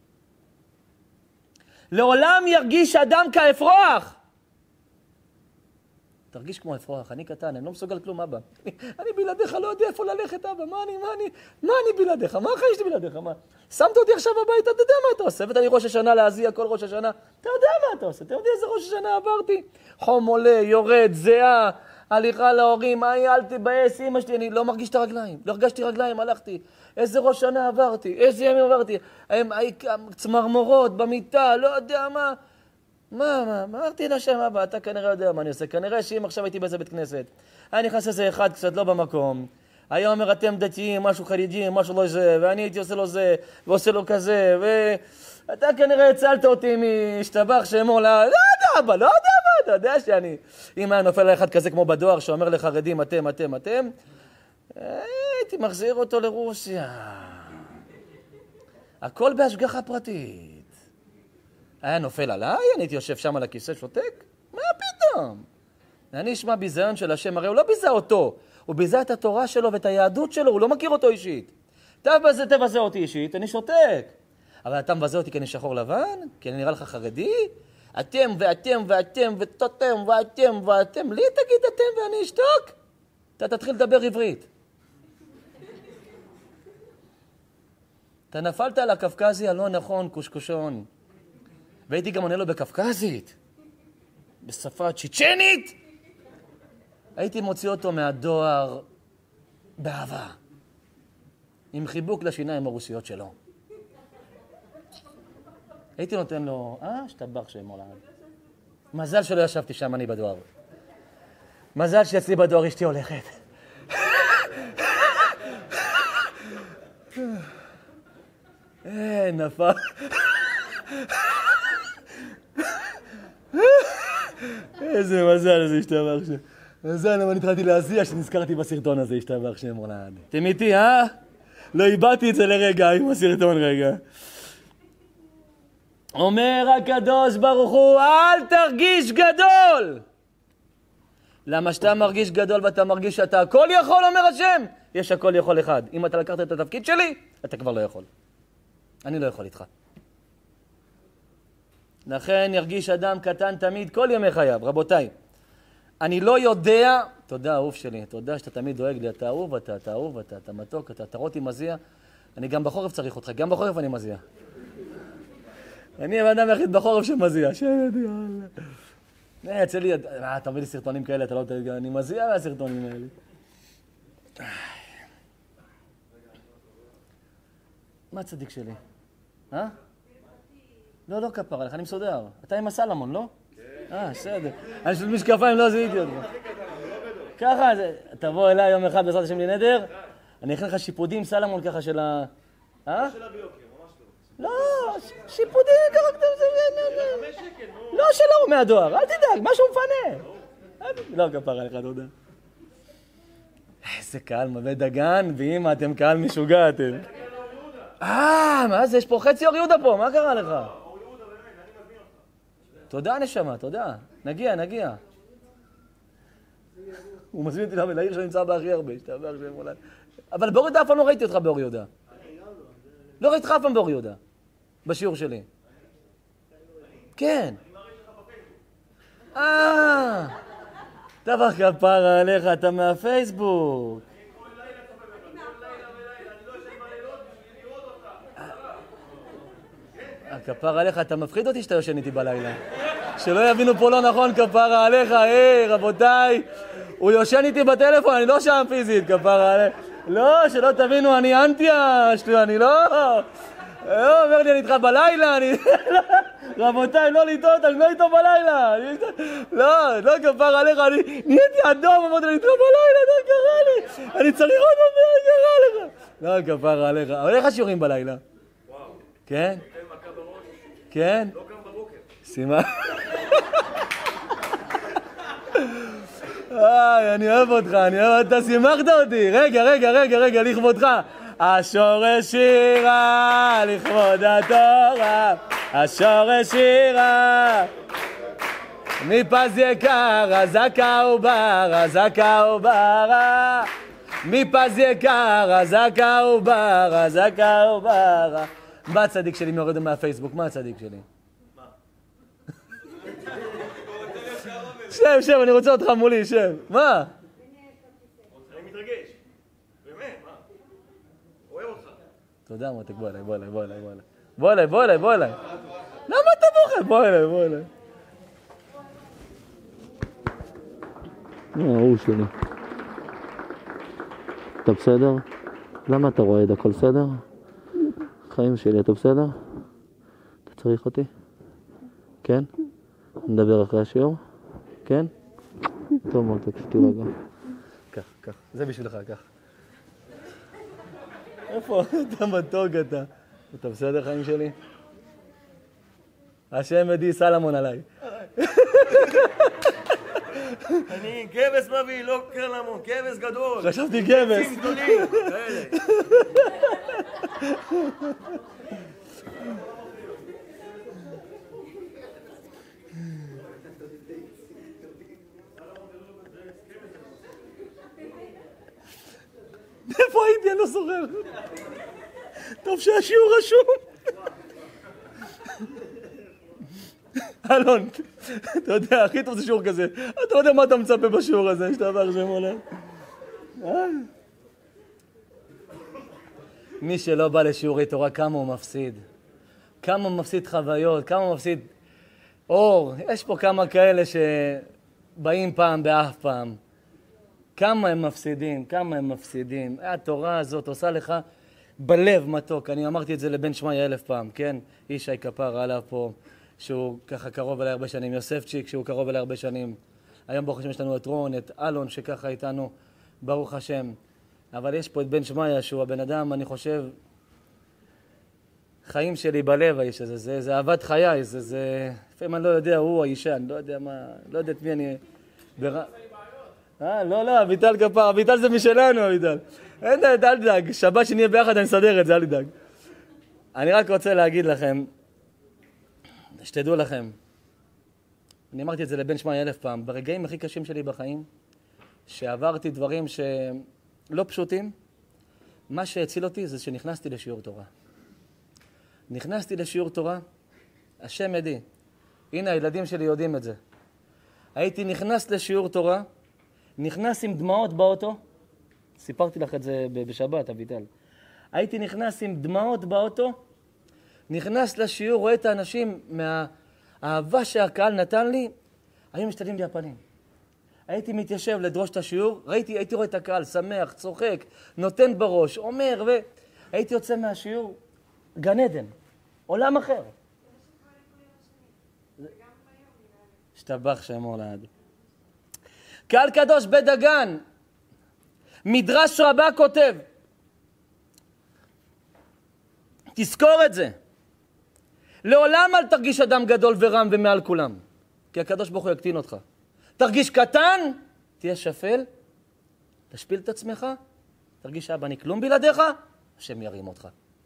לעולם ירגיש אדם כאפרוח. תרגיש כמו אפרוח, אני קטן, אני לא מסוגל כלום, אבא. אני בלעדיך לא יודע איפה ללכת, אבא. מה אני בלעדיך? מה החיים שלי בלעדיך? מה? שמת אותי עכשיו הביתה, אתה יודע מה אתה עושה? ואתה לי ראש השנה להזיע כל ראש השנה. אתה יודע מה אתה עושה? אתה יודע איזה ראש השנה עברתי? חום עולה, יורד, זהה, הליכה להורים, אל תבאס, אמא שלי, אני לא מרגיש את הרגליים. לא הרגשתי רגליים, הלכתי. איזה ראש שנה עברתי, איזה ימים עברתי. צמרמורות במיטה, לא יודע מה. מה? אמרתי לשם, אבא, אתה כנראה יודע מה אני עושה. כנראה שאם עכשיו הייתי באיזה בית כנסת, אני נכנס איזה אחד קצת לא במקום. היה אומר, אתם דתיים, משהו חרדים, משהו לא זה, ואני הייתי עושה לו זה, ועושה לו כזה, ואתה כנראה הצלת אותי משתבח שמו, לא יודע, אבא, לא יודע מה, אתה יודע שאני, אם היה נופל לאחד כזה כמו בדואר, שאומר לחרדים, אתם, הייתי מחזיר אותו לרוסיה. הכל בהשגחה פרטית. היה נופל עליי, אני הייתי יושב שם על הכיסא שותק? מה פתאום? אני אשמע ביזיון של השם, הרי הוא לא ביזה אותו, הוא ביזה את התורה שלו ואת היהדות שלו, הוא לא מכיר אותו אישית. תבזה אותי אישית, אני שותק. אבל אתה מבזה אותי כי אני שחור לבן? כי אני נראה לך חרדי? אתם ואתם ואתם ותותם ואתם ואתם, לי תגיד אתם ואני אשתוק? אתה תתחיל לדבר עברית. אתה נפלת על הקפקזי הלא נכון, קושקושון. והייתי גם עונה לו בקפקזית, בשפה צ'צ'נית. הייתי מוציא אותו מהדואר באהבה, עם חיבוק לשיניים הרוסיות שלו. הייתי נותן לו, שתבח שם עולם. מזל שלא ישבתי שם אני בדואר. מזל שאצלי בדואר אשתי הולכת. נפל. איזה מזל הזה השתבח שם. מזל למה נתחלתי להזיע שנזכרתי בסרטון הזה השתבח שם עולם. אתם איתי, לא איבדתי את זה לרגע עם הסרטון רגע. אומר הקדוש ברוך הוא, אל תרגיש גדול. למה שאתה מרגיש גדול ואתה מרגיש שאתה הכל יכול, אומר השם? יש הכל יכול אחד. אם אתה לקחת את התפקיד שלי, אתה כבר לא יכול. אני לא יכול איתך. לכן ירגיש אדם קטן תמיד כל ימי חייו. רבותיי, אני לא יודע, תודה אהוב שלי, תודה שאתה תמיד דואג לי, אתה אהוב, אתה אהוב, אתה מתוק, אתה רותי מזיע. אני גם בחורף צריך אותך, גם בחורף אני מזיע. אני האדם היחיד בחורף שמזיע. יצא לי, אתה מביא לי סרטונים כאלה, אתה לא יודע, אני מזיע מהסרטונים האלה. מה הצדיק שלי? לא כפר עליך, אני מסודר. אתה עם הסלמון, לא? כן. בסדר. אני של משקפיים, לא זיהיתי אותו. ככה, תבוא אליי יום אחד בעזרת השם לי נדר, אני אכן לך שיפודים סלמון ככה של ה... שאלה ביוקר, ממש לא, שיפודים ככה... לא שלא הוא מהדואר, אל תדאג, משהו מפנה. לא כפר עליך, תודה. איזה קהל מביא דגן, ואמא, אתם קהל משוגע, אתם. מה זה? יש פה חצי אור יהודה פה, מה קרה לך? אור יהודה, באמת, אני מזמין אותך. תודה, נשמה, תודה. נגיע. הוא מזמין אותי לעיר שנמצא בה הכי הרבה, אבל באור יהודה אף פעם לא ראיתי אותך באור יהודה. לא ראיתי אותך אף פעם באור יהודה, בשיעור שלי. כן. טבח כפרה עליך, אתה מהפייסבוק. כפרה עליך, אתה מפחיד אותי שאתה יושן איתי בלילה. שלא יבינו פה לא נכון, כפרה עליך, רבותיי, הוא יושן איתי בטלפון, אני לא שם פיזית, כפרה עליך. לא, שלא תבינו, אני אנטיה, אני לא... אומר לי, אני איתך בלילה, רבותיי, לא לטעות, אני לא איתו בלילה. לא, כפר עליך, אני נהייתי אדום, אמרתי, אני איתך בלילה, לא קרה לי. אני צריך עוד מה קרה לך. לא, כפר עליך. אבל איך השיעורים בלילה? וואו. כן? מכה בראש. כן? לא קם בבוקר. שימה. אני אוהב אותך, אתה שימחת אותי. רגע, לכבודך. השורש שירה לכבוד התורה, השורש שירה מפז יקר, הזקה וברה, מפז יקר, הזקה וברה. מה הצדיק שלי מיורד מהפייסבוק? מה הצדיק שלי? שב, אני רוצה אותך מולי, שב. מה? אני מתרגש. באמת, מה? אוהב אותך. תודה, מותק, בוא אליי. למה אתה בוכה? בוא אליי. הוא שלי. אתה בסדר? למה אתה רועד? הכל בסדר? חיים שלי, אתה בסדר? אתה צריך אותי? כן? נדבר אחרי השיעור? כן? טוב, מותק, שתירגע. כך. זה בשבילך, כך. איפה? אתה מתוק אתה. אתה בסדר, חיים שלי? השם עדי סלמון עליי. אני כבש מביא, לא קרלמון, כבש גדול. חשבתי כבש. עצים גדולים. איפה הייתי? אני לא זוכר. טוב שהשיעור רשום. אלון, אתה יודע, הכי טוב זה שיעור כזה. אתה יודע מה אתה מצפה בשיעור הזה, שאתה עבר שם עולה. מי שלא בא לשיעורי תורה, כמה הוא מפסיד. כמה הוא מפסיד חוויות, כמה הוא מפסיד אור. יש פה כמה כאלה שבאים פעם באף פעם. כמה הם מפסידים, כמה הם מפסידים. התורה הזאת עושה לך בלב מתוק. אני אמרתי את זה לבן שמעיה 1000 פעם, כן? ישי כפרה עליו פה, שהוא ככה קרוב אליי הרבה שנים. יוספצ'יק, שהוא קרוב אליי הרבה שנים. היום ברוך השם יש לנו את רון, את אלון, שככה איתנו, ברוך השם. אבל יש פה את בן שמעיה, שהוא הבן אדם, אני חושב, חיים שלי בלב, האיש הזה. זה אהבת חיי, זה... לפעמים אני לא יודע, הוא האישה, אני לא יודע מה... לא יודע את מי אני... לא, אביטל כפר, אביטל זה משלנו, אביטל. אין, אל תדאג, שבת שנהיה ביחד אני אסדר את זה, אל תדאג. אני רק רוצה להגיד לכם, שתדעו לכם, אני אמרתי את זה לבן שמעיה 1000 פעם, ברגעים הכי קשים שלי בחיים, שעברתי דברים שלא פשוטים, מה שהציל אותי זה שנכנסתי לשיעור תורה. נכנסתי לשיעור תורה, השם עדי. הנה, הילדים שלי יודעים את זה. הייתי נכנס לשיעור תורה, נכנס עם דמעות באוטו, סיפרתי לך את זה בשבת, אביטל. הייתי נכנס עם דמעות באוטו, נכנס לשיעור, רואה את האנשים מהאהבה שהקהל נתן לי, היו משתלים לי הפנים. הייתי מתיישב לדרוש את השיעור, הייתי רואה את הקהל, שמח, צוחק, נותן בראש, אומר, והייתי יוצא מהשיעור, גן עדן, עולם אחר. השתבח שמו לעד. קהל קדוש בית דגן, מדרש רבה כותב, תזכור את זה, לעולם אל תרגיש אדם גדול ורם ומעל כולם, כי הקדוש ברוך הוא יקטין אותך. תרגיש קטן, תהיה שפל, תשפיל את עצמך, תרגיש שאבא אני כלום בלעדיך, השם ירים אותך.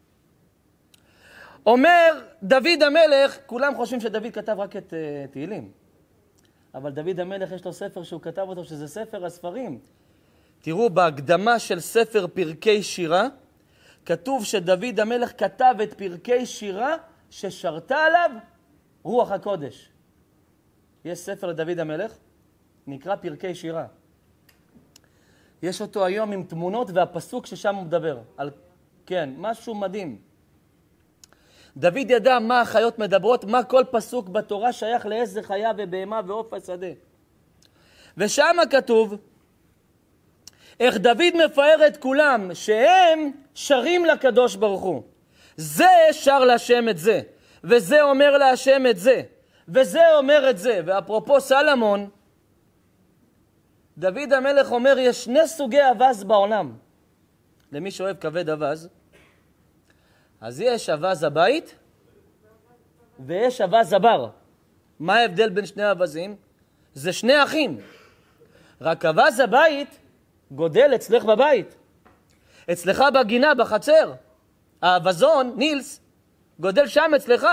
אומר דוד המלך, כולם חושבים שדוד כתב רק את תהילים, אבל דוד המלך יש לו ספר שהוא כתב אותו, שזה ספר הספרים. תראו, בהקדמה של ספר פרקי שירה, כתוב שדוד המלך כתב את פרקי שירה ששרתה עליו רוח הקודש. יש ספר לדוד המלך, נקרא פרקי שירה. יש אותו היום עם תמונות והפסוק ששם הוא מדבר. כן, משהו מדהים. דוד ידע מה החיות מדברות, מה כל פסוק בתורה שייך לאיזה חיה ובהמה ועוף השדה. ושם כתוב, איך דוד מפאר את כולם, שהם שרים לקדוש ברוך הוא. זה שר להשם את זה, וזה אומר להשם את זה, וזה אומר את זה. ואפרופו סלמון, דוד המלך אומר, יש 2 סוגי אבז בעולם. למי שאוהב כבד אבז, אז יש אבז הבית, ויש אבז הבר. מה ההבדל בין שני אבזים? זה 2 אחים. רק אבז הבית גודל אצלך בבית. אצלך בגינה, בחצר. האבזון, נילס, גודל שם אצלך.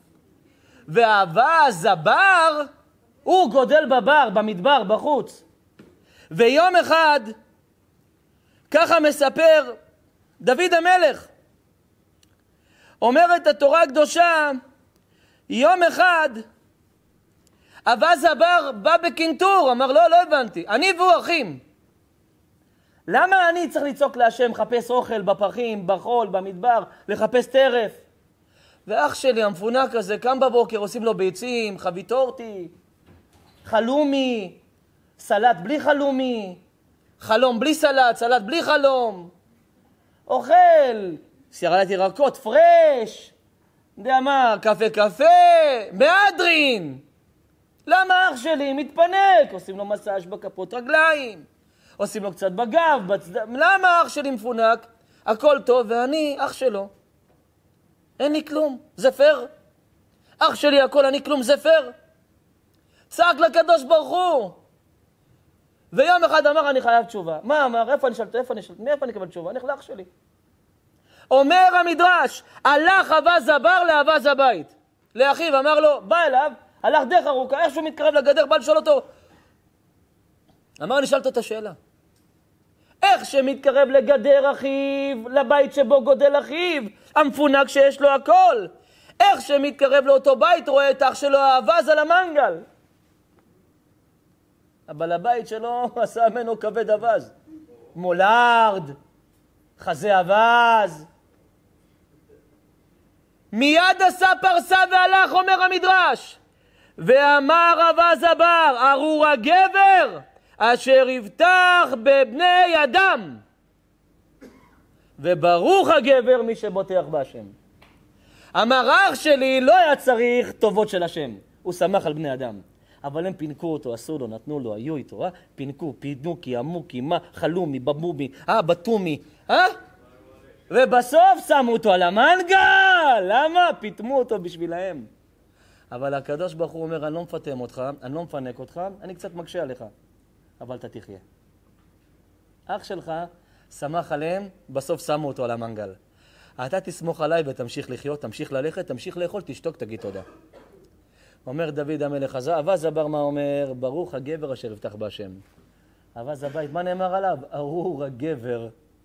והאבז הבר, הוא גודל בבר, במדבר, בחוץ. ויום אחד, ככה מספר דוד המלך, אומרת התורה הקדושה, יום אחד, אבז הבר בא בקינטור, אמר לא הבנתי, אני והוא אחים. למה אני צריך לצעוק להשם, חפש אוכל בפרחים, בחול, במדבר, לחפש טרף? ואח שלי המפונק הזה, קם בבוקר, עושים לו ביצים, חביתורתי, חלומי, סלט בלי חלומי, חלום בלי סלט, סלט בלי חלום, אוכל, סיירת ירקות, פרש, יודע מה, קפה, מהדרין. למה אח שלי מתפנק? עושים לו מסאז' בכפות רגליים, עושים לו קצת בגב, למה אח שלי מפונק? הכל טוב, ואני אח שלו. אין לי כלום, זה פייר. אח שלי הכל, אני כלום, זה פייר. צעק לקדוש ברוך הוא. ויום אחד אמר, אני חייב תשובה. מה אמר? איפה אני שלט? מאיפה אני אקבל תשובה? אני לאח שלי. אומר המדרש, הלך אבז הבר לאבז הבית. לאחיו, אמר לו, בא אליו, הלך דרך ארוכה, איך שהוא מתקרב לגדר, בא לשאול אותו. אמר, אני שאלת את השאלה. איך איך שמתקרב לגדר אחיו, לבית שבו גודל אחיו, המפונק שיש לו הכל. איך שמתקרב לאותו בית, רואה את אח שלו האבז על המנגל. אבל הבית שלו עשה ממנו כבד אבז. מולארד, חזה אבז. מיד עשה פרסה והלך, אומר המדרש. ואמר אבז הבר, ארור הגבר אשר יבטח בבני אדם. וברוך הגבר מי שבוטח בהשם. אמר אח שלי לא היה צריך טובות של השם, הוא שמח על בני אדם. אבל הם פינקו אותו, עשו לו, נתנו לו, היו איתו, פינקו, פידנוקי, עמוקי, מה, חלומי, בבומי, בתומי, ובסוף שמו אותו על המנגל. למה? פיתמו אותו בשבילהם. אבל הקדוש ברוך הוא אומר, אני לא מפתם אותך, אני לא מפנק אותך, אני קצת מקשה עליך, אבל אתה תחיה. אח שלך שמח עליהם, בסוף שמו אותו על המנגל. אתה תסמוך עליי ותמשיך לחיות, תמשיך ללכת, תמשיך לאכול, תשתוק, תגיד תודה. אומר דוד המלך הזה, אבז הבר מה אומר? ברוך הגבר אשר יבטח בהשם. אבז הבית, מה נאמר עליו? ארור הגבר.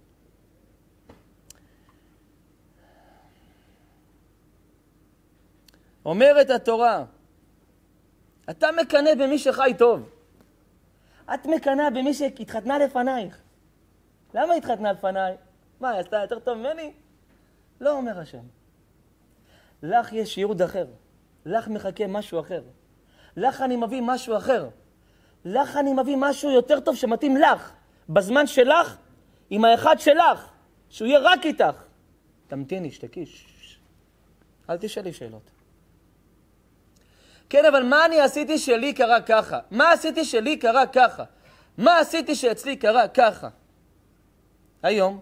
אומרת התורה, אתה מקנא במי שחי טוב. את מקנאה במי שהתחתנה לפנייך. למה התחתנה לפניי? מה, היא עשתה יותר טוב ממני? לא אומר השם. לך יש ייעוד אחר. לך מחכה משהו אחר. לך אני מביא משהו אחר. לך אני מביא משהו יותר טוב שמתאים לך. בזמן שלך, עם האחד שלך. שהוא יהיה רק איתך. תמתיני, שתקי. אל תשאלי שאלות. כן, אבל מה אני עשיתי שלי קרה ככה? מה עשיתי שלי קרה ככה? מה עשיתי שאצלי קרה ככה? היום,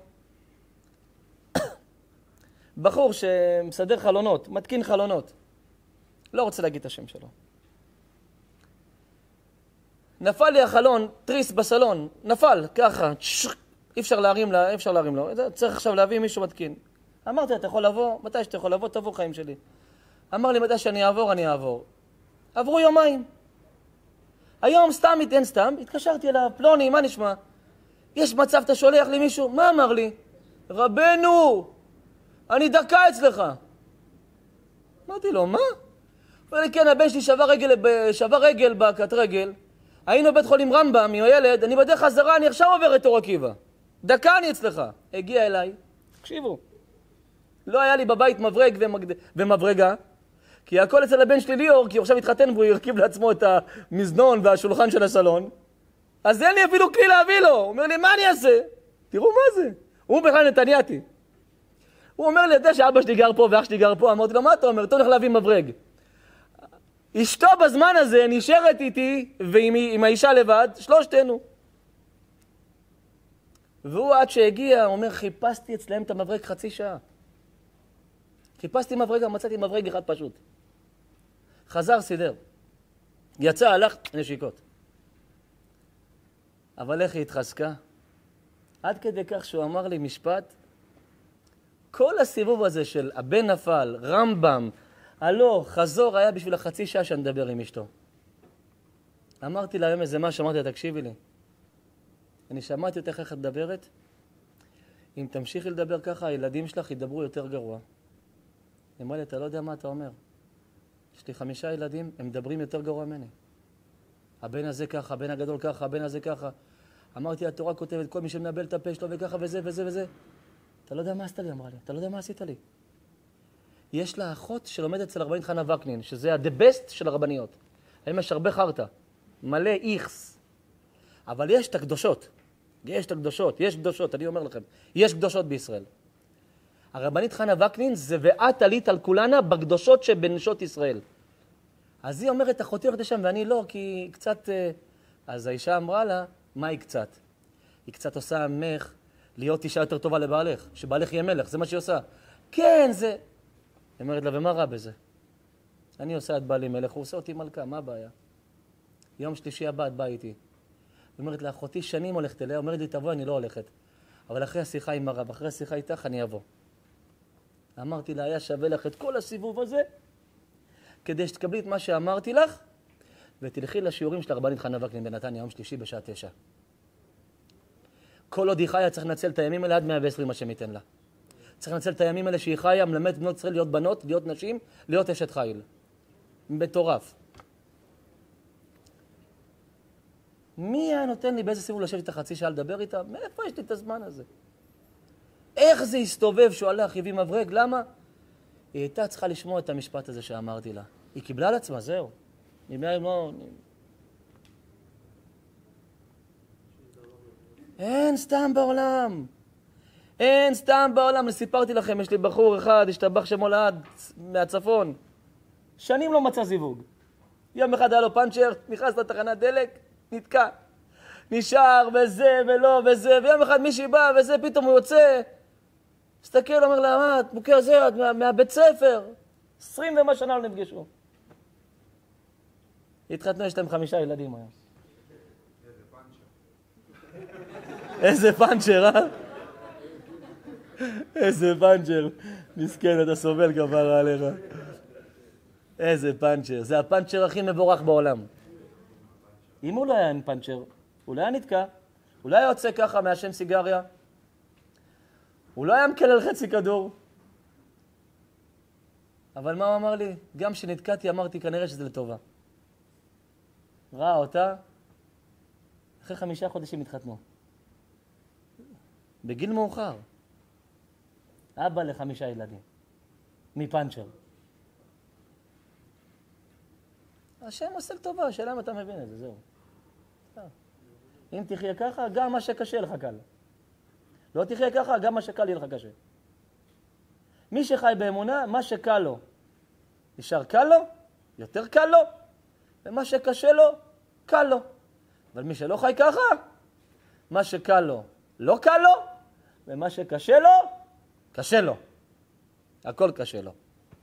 בחור שמסדר חלונות, מתקין חלונות, לא רוצה להגיד את השם שלו. נפל לי החלון, טריס בסלון, נפל, ככה, אי אפשר להרים לו, צריך עכשיו להביא מישהו מתקין. אמרתי, אתה יכול לבוא, מתי שאתה יכול לבוא, תבוא חיים שלי. אמר לי, מתי שאני אעבור, אני אעבור. עברו יומיים. היום סתם, אין סתם, התקשרתי אליו, פלוני, מה נשמע? יש מצב, אתה שולח לי מישהו? מה אמר לי? רבנו, אני דקה אצלך. אמרתי לו, מה? אמר לי, כן, הבן שלי שבר רגל בקט רגל. היינו בבית חולים רמב"ם עם הילד, אני בדרך חזרה, אני עכשיו עובר את אור עקיבא. דקה אני אצלך. הגיע אליי, תקשיבו. לא היה לי בבית מברג ומברגה, כי הכל אצל הבן שלי ליאור, כי הוא עכשיו התחתן והוא ירכיב לעצמו את המזנון והשולחן של הסלון. אז אין לי אפילו כלי להביא לו. הוא אומר לי, מה אני אעשה? תראו מה זה. הוא בכלל נתנייתי. הוא אומר לי, יודע שאבא שלי גר פה ואח שלי גר פה. אמרתי לו, מה אתה אומר? אתה הולך להביא מברג. אשתו בזמן הזה נשארת איתי ועם האישה לבד, שלושתנו. והוא עד שהגיע, אומר, חיפשתי אצלהם את המברג חצי שעה. חיפשתי מברג, מצאתי מברג אחד פשוט. חזר, סידר. יצא, הלך, נשיקות. אבל איך היא התחזקה? עד כדי כך שהוא אמר לי משפט, כל הסיבוב הזה של הבן נפל, רמב"ם, הלוך, חזור, היה בשביל החצי שעה שאני מדבר עם אשתו. אמרתי לה היום איזה מה, שאמרתי לה, תקשיבי לי. אני שמעתי אותך איך את מדברת. אם תמשיכי לדבר ככה, הילדים שלך ידברו יותר גרוע. היא אמרה לי, אתה לא יודע מה אתה אומר. יש לי 5 ילדים, הם מדברים יותר גרוע ממני. הבן הזה ככה, הבן הגדול ככה, הבן הזה ככה. אמרתי, התורה כותבת, כל מי שמנבל את הפה שלו וככה וזה וזה וזה. אתה לא יודע מה עשית לי, אמרה לי. אתה לא יודע מה עשית לי. יש לה אחות שלומדת אצל הרבנית חנה וקנין, שזה ה-the best של הרבניות. היום יש הרבה חרטה, מלא איכס. אבל יש את הקדושות. יש קדושות, אני אומר לכם. יש קדושות בישראל. הרבנית חנה וקנין זה ואת עלית על כולנה בקדושות שבנשות ישראל. אז היא אומרת, אחותי הולכת לשם ואני לא, כי קצת... אז האישה אמרה לה, מה היא קצת? היא קצת עושה ממך להיות אישה יותר טובה לבעלך, שבעלך יהיה מלך, זה מה שהיא עושה. כן, זה... היא אומרת לה, ומה רע בזה? אני עושה את בעלי מלך, הוא עושה אותי מלכה, מה הבעיה? יום שלישי הבא את באה איתי. היא אומרת לה, אחותי שנים הולכת אליה, אומרת לי, תבוא, אני לא הולכת. אבל אחרי השיחה עם הרב, אחרי השיחה איתך, אני אבוא. אמרתי לה, היה שווה לך את כל הסיבוב הזה, כדי שתקבלי את מה שאמרתי לך, ותלכי לשיעורים של הרבנית חנה וקנין בנתניה, יום שלישי בשעה 9. כל עוד היא חיה צריך לנצל את הימים האלה עד 120 השם ייתן לה. צריך לנצל את הימים האלה שהיא חיה, מלמד בנות ישראל להיות בנות, להיות נשים, להיות אשת חיל. מטורף. מי היה נותן לי באיזה סיבוב לשבת איתה חצי שעה לדבר איתה? מאיפה יש לי את הזמן הזה? איך זה הסתובב שהוא הלך, הביא מברג? למה? היא הייתה צריכה לשמוע את המשפט הזה שאמרתי לה. היא קיבלה על עצמה, זהו. אין סתם בעולם. אין סתם בעולם. סיפרתי לכם, יש לי בחור אחד, השתבח שמו לעד, מהצפון. שנים לא מצא זיווג. יום אחד היה לו פנצ'ר, נכנס לתחנת דלק, נתקע. נשאר וזה ולא וזה, ויום אחד מישהי בא וזה, פתאום הוא יוצא. מסתכל, אומר לה, מה, את מוכר זה, את מהבית ספר. 20 ומה שנה לא נפגשו. התחתנו, יש להם 5 ילדים היום. איזה פנצ'ר, אה? איזה פנצ'ר. מסכן, אתה סובל כפרה עליך. איזה פנצ'ר. זה הפנצ'ר הכי מבורך בעולם. אם הוא לא היה עם פנצ'ר, הוא לא היה נתקע. הוא לא היה יוצא ככה מהשם סיגריה. הוא לא היה מקלל חצי כדור. אבל מה הוא אמר לי? גם כשנתקעתי אמרתי כנראה שזה לטובה. ראה אותה, אחרי 5 חודשים התחתנו. בגיל מאוחר. אבא ל5 ילדים. מפנצ'ר. השם עושה לטובה, השאלה אם אתה מבין את זה, זהו. אם תחיה ככה, גם מה שקשה לך קל. לא תחיה ככה, גם מה שקל יהיה לך קשה. מי שחי באמונה, מה שקל לו, נשאר קל לו, יותר קל לו, ומה שקשה לו, קל לו. אבל מי שלא חי ככה, מה שקל לו, לא קל לו, ומה שקשה לו, קשה לו. הכל קשה לו.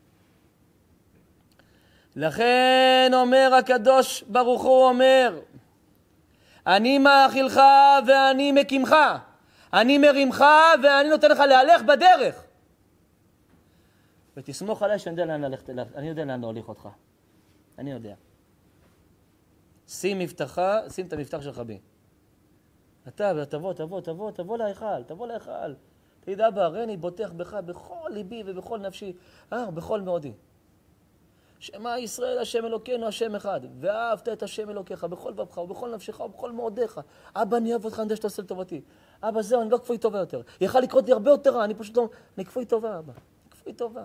לכן אומר הקדוש ברוך הוא אומר, אני מאכילך ואני מקימך, אני מרימך ואני נותן לך להלך בדרך. ותסמוך עליי שאני יודע לאן ללכת, אני יודע לאן להוליך אותך. אני יודע. שים את המבטח שלך בי. אתה תבוא להיכל, תבוא להיכל. תגיד, אבא, הריני בוטח בך בכל ליבי ובכל נפשי, בכל מאודי. שמע ישראל השם אלוקינו השם אחד, ואהבת את השם אלוקיך בכל לבבך ובכל נפשך ובכל מאודיך. אבא, אני אוהב אותך, אני יודע שאתה עושה לטובתי. אבא, זהו, אני לא כפוי טובה יותר. יכל לקרות לי הרבה יותר רע, אני פשוט לא... אני כפוי טובה, אבא. כפוי טובה.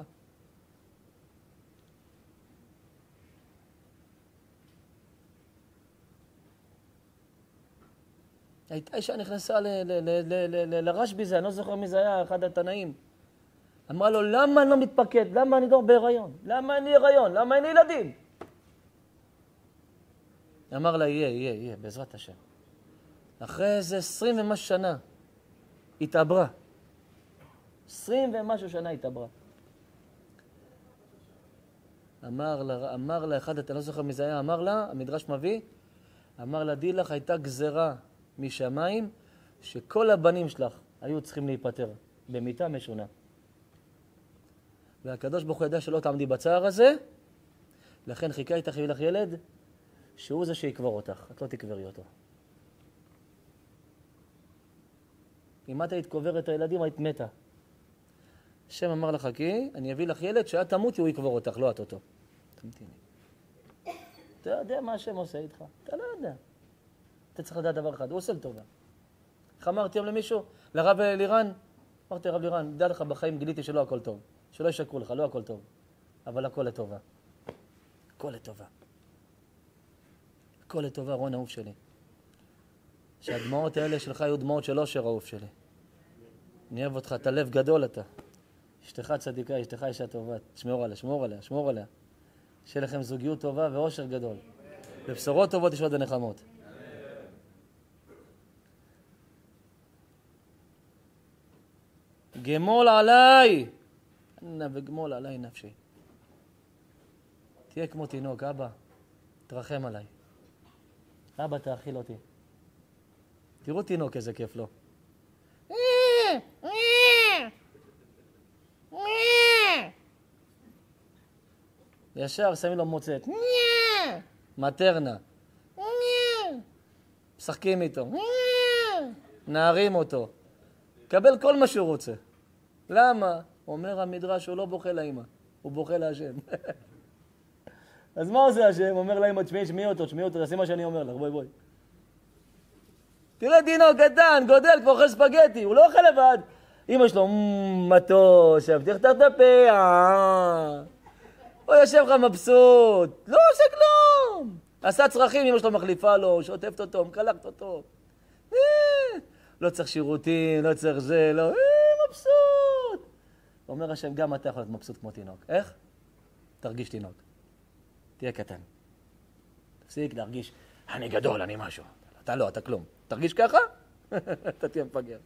הייתה אישה נכנסה לרשב"י זה, אני לא זוכר מי זה היה, אחד התנאים. אמרה לו, למה אני לא מתפקד? למה אני לא בהיריון? למה אין לי הריון? למה אין לי ילדים? אמר לה, יהיה, בעזרת השם. אחרי איזה 20 ומשהו שנה, התעברה. 20 ומשהו שנה התעברה. אמר לה אחד, אתה לא זוכר מי זה היה, אמר לה, המדרש מביא, אמר לה, די לך, הייתה גזרה משמיים, שכל הבנים שלך היו צריכים להיפטר במיטה משונה. והקדוש ברוך הוא ידע שלא תעמדי בצער הזה, לכן חיכה איתך יביא לך ילד, שהוא זה שיקבור אותך, את לא תקברי אותו. אם את היית קוברת את הילדים, היית מתה. השם אמר לך, כי אני אביא לך ילד שאת תמות שהוא יקבור אותך, לא את אותו. תמתיני. אתה יודע מה השם עושה איתך? אתה לא יודע. אתה צריך לדעת דבר אחד, הוא עושה לטובה. איך אמרתי היום למישהו? לרב לירן? אמרתי, רב לירן, דע לך בחיים, גיליתי שלא הכל טוב. שלא ישקרו לך, לא הכל טוב. אבל הכל לטובה. הכל לטובה. הכל לטובה, רון אהוב שלי. שהדמעות האלה שלך היו דמעות של אושר אהוב שלי. אני אוהב אותך, אתה לב גדול אתה. אשתך צדיקה, אשתך אישה טובה. שמור עליה. שיהיה לכם זוגיות טובה ואושר גדול. בבשורות טובות ישועות ונחמות. גמול עליי. וגמול עליי נפשי. תהיה כמו תינוק, אבא, תרחם עליי. אבא, תאכיל אותי. תראו תינוק איזה כיף לו. ישר שמים לו מוצאת. מטרנה. משחקים איתו. נערים אותו. קבל כל מה שהוא רוצה. למה? אומר המדרש, הוא לא בוכה לאמא, הוא בוכה להשם. אז מה עושה השם? אומר לאמא, תשמעי אותו, תעשי מה שאני אומר לך, בואי. תראה דינו קטן, גודל, כבר אוכל ספגטי, הוא לא אוכל לבד. אמא שלו, מטוש, תפתח את הפה, הוא יושב לך מבסוט, לא עושה כלום. עשה צרכים, אמא שלו מחליפה לו, שוטפת אותו, מקלחת אותו. לא צריך שירותים, לא צריך זה, לא, מבסוט. אומר השם, גם אתה יכול להיות מבסוט כמו תינוק. איך? תרגיש תינוק. תהיה קטן. תפסיק להרגיש, אני גדול, אני משהו. אתה לא, אתה כלום. תרגיש ככה? אתה תהיה מפגר.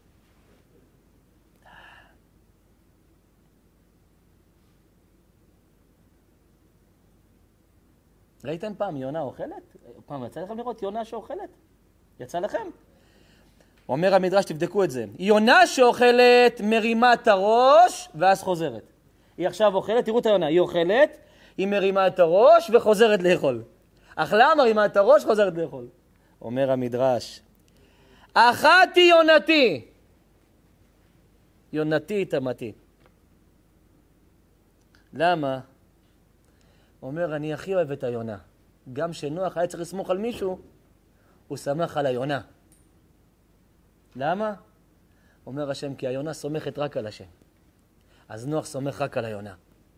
ראיתם פעם יונה אוכלת? פעם יצא לכם לראות יונה שאוכלת? יצא לכם? אומר המדרש, תבדקו את זה. יונה שאוכלת מרימה את הראש ואז חוזרת. היא עכשיו אוכלת, תראו את היונה, היא אוכלת, היא מרימה את הראש וחוזרת לאכול. אכלה, מרימה את הראש, חוזרת לאכול. אומר המדרש, אחת היא יונתי. יונתי תמתי. למה? אומר, אני הכי אוהב את היונה. גם שנוח היה צריך לסמוך על מישהו, הוא שמח על היונה. למה? אומר השם, כי היונה סומכת רק על השם. אז נוח סומך רק על היונה.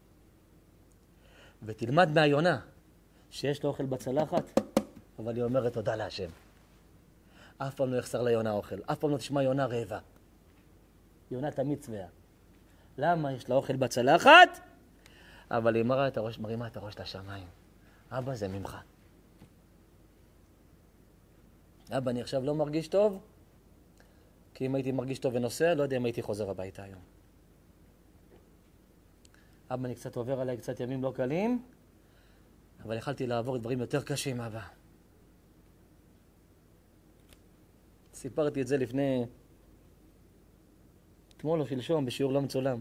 ותלמד מהיונה שיש לו אוכל בצלחת, אבל היא אומרת תודה להשם. אף פעם לא יחסר ליונה אוכל, אף פעם לא תשמע יונה רעבה. יונה תמיד צבעה. למה? יש לה אוכל בצלחת, אבל היא מרימה את הראש לשמיים. אבא, זה ממך. אבא, אני עכשיו לא מרגיש טוב, כי אם הייתי מרגיש טוב ונוסע, לא יודע אם הייתי חוזר הביתה היום. אבא, אני קצת עובר עליי קצת ימים לא קלים, אבל יכלתי לעבור דברים יותר קשים, אבא. סיפרתי את זה לפני אתמול או שלשום בשיעור לא מצולם.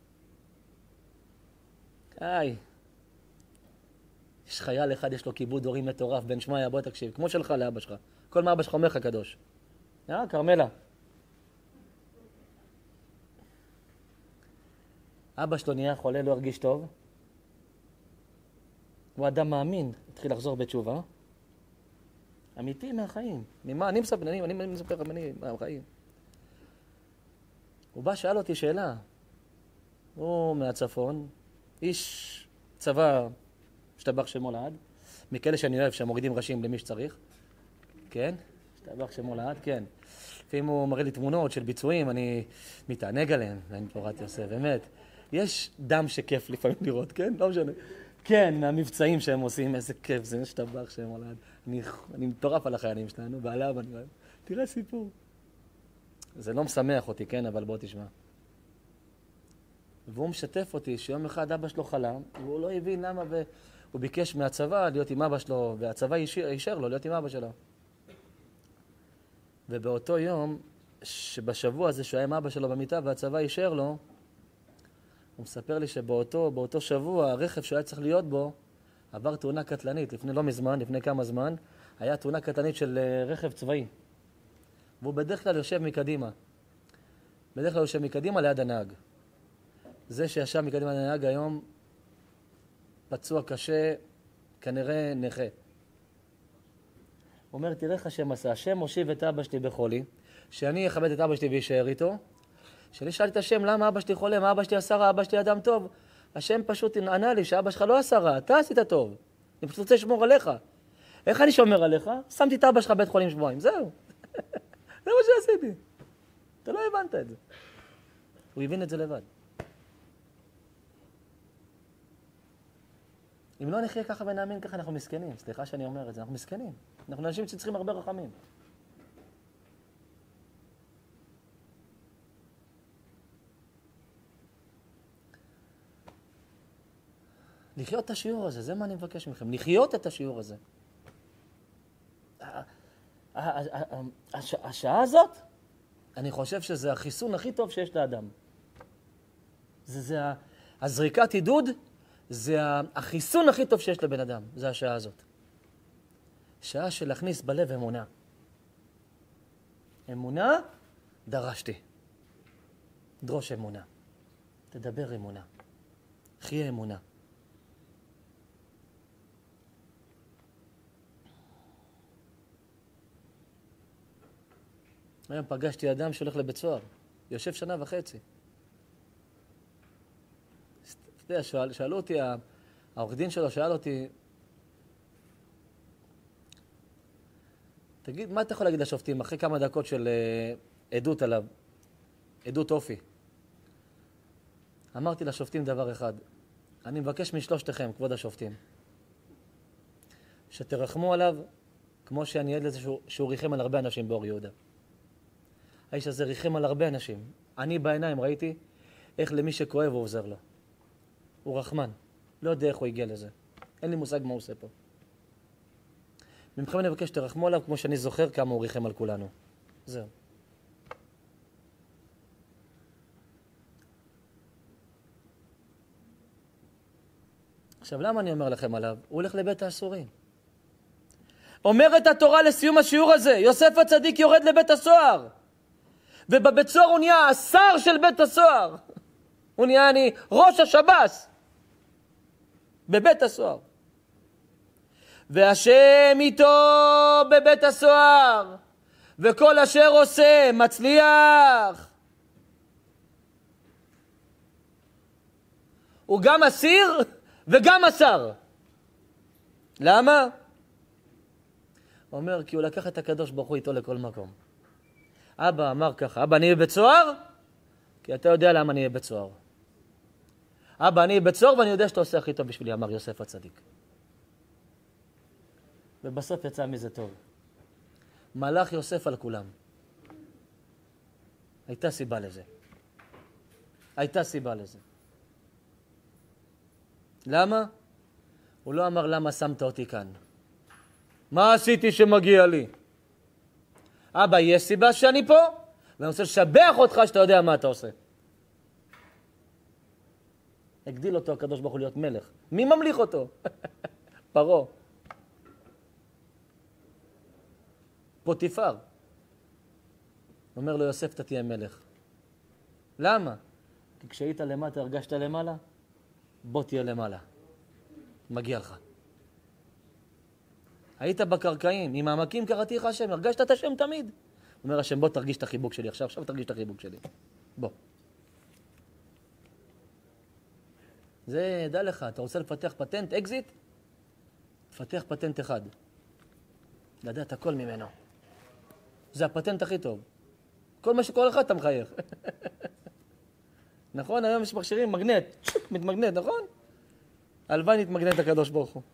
יש חייל אחד, יש לו כיבוד הורים מטורף, בן שמעיה, בוא תקשיב, כמו שלך לאבא שלך. כל מה אבא שלך אומר לך קדוש. כרמלה. אבא שלו נהיה חולה, לא הרגיש טוב. הוא אדם מאמין, התחיל לחזור בתשובה. אמיתי מהחיים. ממה? אני מספר לכם, אני מהחיים. הוא בא, שאל אותי שאלה. הוא מהצפון, איש צבא, השתבח שמו לעד, מכאלה שאני אוהב, שמורידים ראשים למי שצריך. כן? השתבח שמו לעד, כן. לפעמים הוא מראה לי תמונות של ביצועים, אני מתענג עליהם, ואין תורת יוסף, באמת. יש דם שכיף לפעמים לראות, כן? לא משנה. כן, מהמבצעים שהם עושים, איזה כיף, זה השתבח שמו לעד. אני מטורף על החיילים שלנו, ועליו אני אוהב. תראה סיפור. זה לא משמח אותי, כן? אבל בוא תשמע. והוא משתף אותי שיום אחד אבא שלו חלם, והוא לא הבין למה, והוא ביקש מהצבא להיות עם אבא שלו, והצבא אישר לו להיות עם אבא שלו. ובאותו יום, שבשבוע הזה שהוא היה עם אבא שלו במיטה והצבא אישר לו, הוא מספר לי שבאותו שבוע, הרכב שהוא היה צריך להיות בו, עבר תאונה קטלנית, לפני כמה זמן, היה תאונה קטלנית של רכב צבאי. והוא בדרך כלל יושב מקדימה ליד הנהג. זה שישב מקדימה ליד הנהג היום, פצוע קשה, כנראה נכה. הוא אומר, תראה איך השם עשה, השם הושיב את אבא שלי בחולי, שאני אכבד את אבא שלי וישאר איתו. כשאני שאלתי את השם, למה אבא שלי חולה, מה אבא שלי עשה רע, אבא שלי אדם טוב, השם פשוט ענה לי שאבא שלך לא עשה רע, אתה עשית טוב. אני פשוט רוצה לשמור עליך. איך אני שומר עליך? שמתי את אבא שלך בית חולים שבועיים, זהו. זה מה שעשיתי. אתה לא הבנת את זה. הוא הבין את זה לבד. אם לא נחיה ככה ונאמין ככה, אנחנו מסכנים. סליחה שאני אומר את זה, אנחנו מסכנים. אנחנו אנשים שצריכים הרבה רחמים. לחיות את השיעור הזה, זה מה אני מבקש מכם. לחיות את השיעור הזה. השעה הזאת, אני חושב שזה החיסון הכי טוב שיש לאדם. זה הזריקת עידוד, זה החיסון הכי טוב שיש לבן אדם. זה השעה הזאת. שעה של להכניס בלב אמונה. אמונה דרשתי. דרוש אמונה. תדבר אמונה. חיה אמונה. היום פגשתי אדם שהולך לבית סוהר. יושב 1.5 שנה. אתה יודע, שאלו אותי, העורך דין שלו שאל אותי, תגיד, מה אתה יכול להגיד לשופטים אחרי כמה דקות של עדות עליו? עדות אופי. אמרתי לשופטים דבר אחד, אני מבקש משלושתכם, כבוד השופטים, שתרחמו עליו כמו שאני עד לזה שהוא ריחם על הרבה אנשים באור יהודה. האיש הזה ריחם על הרבה אנשים. אני בעיניים ראיתי איך למי שכואב הוא עוזר לו. הוא רחמן. לא יודע איך הוא הגיע לזה. אין לי מושג מה הוא עושה פה. ממכם אני מבקש שתרחמו עליו כמו שאני זוכר כמה הוא ריחם על כולנו. זהו. עכשיו, למה אני אומר לכם עליו? הוא הולך לבית האסורים. אומרת התורה לסיום השיעור הזה, יוסף הצדיק יורד לבית הסוהר. ובבית סוהר הוא נהיה השר של בית הסוהר. הוא נהיה ראש השב"ס. בבית הסוהר. והשם איתו בבית הסוהר. וכל אשר עושה מצליח. הוא גם אסיר וגם השר. למה? הוא אומר, כי הוא לקח את הקדוש ברוך הוא איתו לכל מקום. אבא אמר ככה, אבא אני בבית סוהר? כי אתה יודע למה אני בבית סוהר. אבא אני בבית סוהר ואני יודע שאתה עושה הכי טוב בשבילי, אמר יוסף הצדיק. ובסוף יצא מזה טוב. מלך יוסף על כולם. הייתה סיבה לזה. הייתה סיבה לזה. למה? הוא לא אמר למה שמת אותי כאן. מה עשיתי שמגיע לי? אבא, יש סיבה שאני פה, ואני רוצה לשבח אותך שאתה יודע מה אתה עושה. הגדיל אותו הקדוש ברוך הוא להיות מלך. מי ממליך אותו? פרעה. פוטיפר. אומר לו יוסף, אתה תהיה מלך. למה? כי כשהיית למטה הרגשת למעלה, בוא תהיה למעלה. מגיע לך. היית בקרקעים, עם העמקים קראתי לך השם, הרגשת את השם תמיד. אומר השם, בוא תרגיש את החיבוק שלי עכשיו תרגיש את החיבוק שלי. בוא. זה, דע לך, אתה רוצה לפתח פטנט, אקזיט? תפתח פטנט אחד. לדעת הכל ממנו. זה הפטנט הכי טוב. כל מה שכל אחד אתה מחייך. נכון? היום יש מכשירים מגנט, מתמגנט, נכון? הלוואי נתמגנט הקדוש ברוך הוא.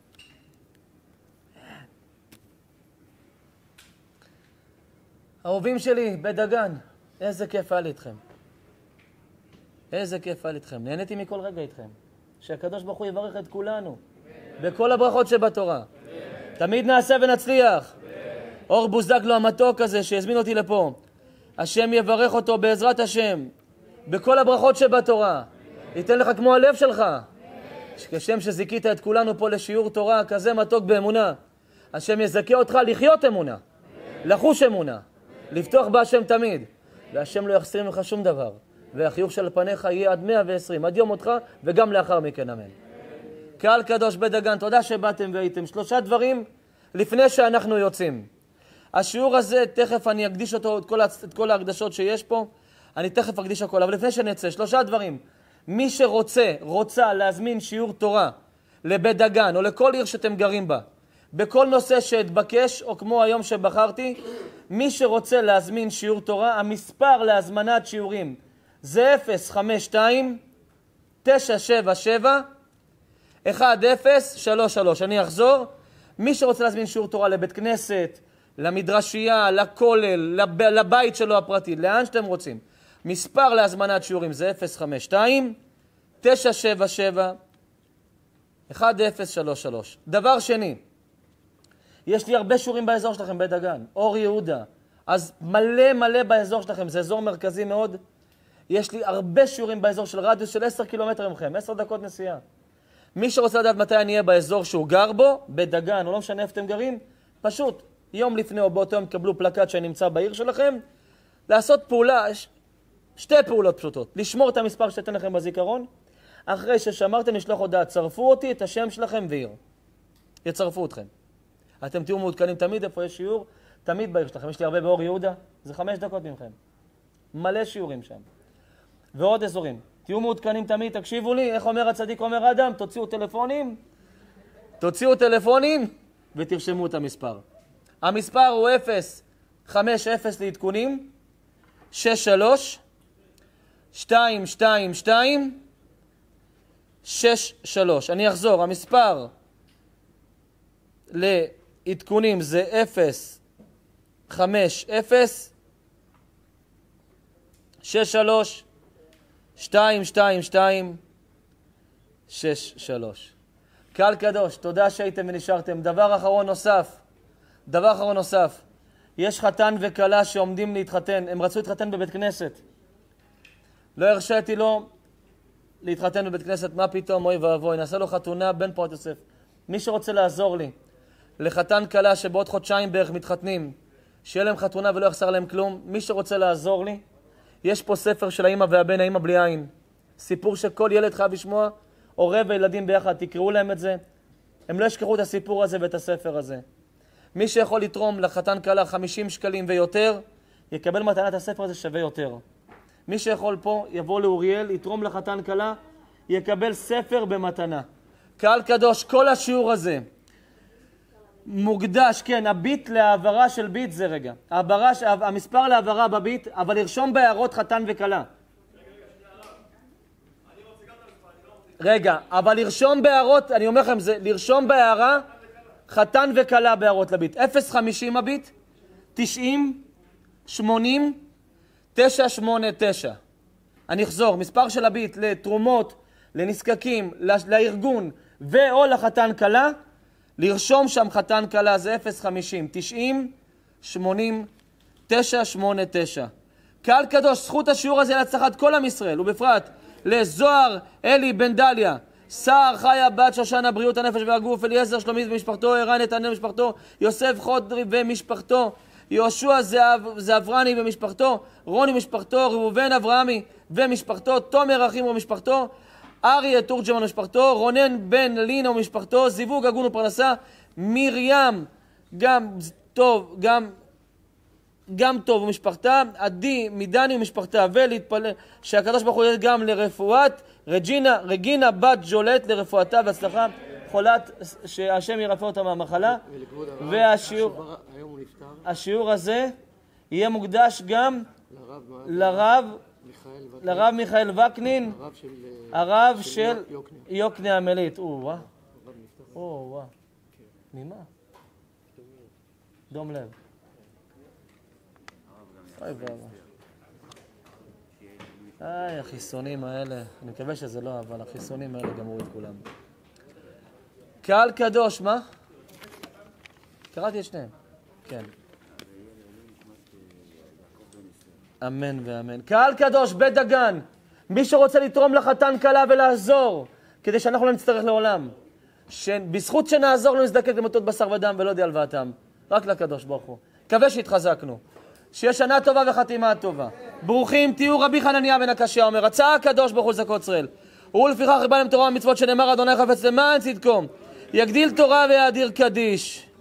אהובים שלי, בדגן, איזה כיף היה לי איתכם. איזה כיף היה לי איתכם. נהניתי מכל רגע איתכם. שהקדוש ברוך הוא יברך את כולנו. בכל הברכות שבתורה. תמיד נעשה ונצליח. אור בוזגלו המתוק הזה שהזמין אותי לפה. השם יברך אותו בעזרת השם. בכל הברכות שבתורה. ייתן לך כמו הלב שלך. כשם שזיקית את כולנו פה לשיעור תורה כזה מתוק באמונה. השם יזכה אותך לחיות אמונה. לחוש אמונה. לפתוח בהשם תמיד. והשם לא יחסיר ממך שום דבר. והחיוך של פניך יהיה עד 120, עד יום אותך וגם לאחר מכן, אמן. קהל קדוש בדגן, תודה שבאתם והייתם. 3 דברים לפני שאנחנו יוצאים. השיעור הזה, תכף אני אקדיש אותו, את כל ההקדשות שיש פה, אני תכף אקדיש הכל, אבל לפני שנצא, 3 דברים. מי רוצה להזמין שיעור תורה לבית דגן או לכל עיר שאתם גרים בה, בכל נושא שהתבקש, או כמו היום שבחרתי, מי שרוצה להזמין שיעור תורה, המספר להזמנת שיעורים זה 052-977-1033. אני אחזור. מי שרוצה להזמין שיעור תורה לבית כנסת, למדרשייה, לכולל, לבית שלו הפרטי, לאן שאתם רוצים. מספר להזמנת שיעורים זה 052-977-1033. דבר שני, יש לי הרבה שיעורים באזור שלכם, בית דגן, אור יהודה. אז מלא באזור שלכם, זה אזור מרכזי מאוד. יש לי הרבה שיעורים באזור של רדיוס של 10 קילומטר ממכם, 10 דקות נסיעה. מי שרוצה לדעת מתי אני אהיה באזור שהוא גר בו, בית דגן, או לא משנה איפה אתם גרים, פשוט יום לפני או באותו יום תקבלו פלקט שאני נמצא בעיר שלכם, לעשות פעולה, שתי פעולות פשוטות. לשמור את המספר שאתן לכם בזיכרון, אחרי ששמרתם לשלוח הודעה, צרפו אותי, את השם שלכם ועיר. יצרפו אתכם. אתם תהיו מעודכנים תמיד איפה יש שיעור, תמיד בעיר שלכם. יש לי הרבה באור יהודה, זה 5 דקות ממכם. מלא שיעורים שם. ועוד אזורים. תהיו מעודכנים תמיד, תקשיבו לי, איך אומר הצדיק אומר אדם, תוציאו טלפונים ותרשמו את המספר. המספר הוא 050 לעדכונים, 63 222 63. אני אחזור, המספר לעדכונים זה 050 63 222 63. קהל קדוש, תודה שהייתם ונשארתם. דבר אחרון נוסף. יש חתן וכלה שעומדים להתחתן. הם רצו להתחתן בבית כנסת. לא הרשיתי לו להתחתן בבית כנסת. מה פתאום? אוי ואבוי. נעשה לו חתונה בן פורת יוסף. מי שרוצה לעזור לי לחתן כלה שבעוד חודשיים בערך מתחתנים, שיהיה להם חתונה ולא יחסר להם כלום, מי שרוצה לעזור לי, יש פה ספר של האמא והבן, האמא בלי עין. סיפור שכל ילד חייב לשמוע, הורה וילדים ביחד, תקראו להם את זה. הם לא ישכחו את הסיפור הזה ואת הספר הזה. מי שיכול לתרום לחתן כלה 50 שקלים ויותר, יקבל מתנת הספר הזה שווה יותר. מי שיכול פה, יבוא לאוריאל, יתרום לחתן כלה, יקבל ספר במתנה. קהל קדוש, כל השיעור הזה מוקדש, כן, הביט להעברה של ביט זה רגע. המספר להעברה בביט, אבל לרשום בהערות חתן וכלה. רגע, אבל לרשום בהערות, אני אומר לכם, זה לרשום בהערה חתן וכלה בהערות לביט. 050 הביט, 90, 80, 989. אני אחזור, מספר של הביט לתרומות, לנזקקים, לארגון ואו לחתן כלה, לרשום שם חתן כלה זה 050, 90, 80, 989. קהל קדוש, זכות השיעור הזה להצלחת כל עם ישראל, ובפרט לזוהר, אלי בן דליה, שר, חיה, בת, שושנה, בריאות הנפש והגוף, אליעזר, שלומית ומשפחתו, ערן, נתנאל ומשפחתו, יוסף חודרי ומשפחתו, יהושע זעברני ומשפחתו, רוני ומשפחתו, ראובן אברהמי ומשפחתו, תומר אחים ומשפחתו, אריה תורג'מן ומשפחתו, רונן בן לינה ומשפחתו, זיווג הגון ופרנסה, מרים גם טוב ומשפחתה, עדי מדני ומשפחתה, ולהתפלל שהקדוש ברוך הוא יהיה גם לרפואת רגינה בת ג'ולט לרפואתה והצלחה, חולת שהשם ירפא אותה מהמחלה. והשיעור הזה יהיה מוקדש גם לרב מיכאל וקנין, הרב של יוקנעם עמלית. ממה? דום לב. אוי ואבא. החיסונים האלה, אני מקווה שזה לא, אבל החיסונים האלה גמרו את כולם. קהל קדוש, מה? קראתי את שניהם. כן. אמן ואמן. קהל קדוש, בית דגן, מי שרוצה לתרום לחתן כלה ולעזור, כדי שאנחנו לא נצטרך לעולם, בזכות שנעזור לא נזדקק למתות בשר ודם ולא די הלוואתם, רק לקדוש ברוך הוא. מקווה שהתחזקנו. שיהיה שנה טובה וחתימה טובה. ברוכים תהיו. רבי חנניה בן הקשיא אומר, רצה הקדוש ברוך הוא לזכות ישראל, ולפיכך הרבה להם תורה ומצוות שנאמר אדוני חפץ למען צדקו, יגדיל תורה ויאדיר קדיש.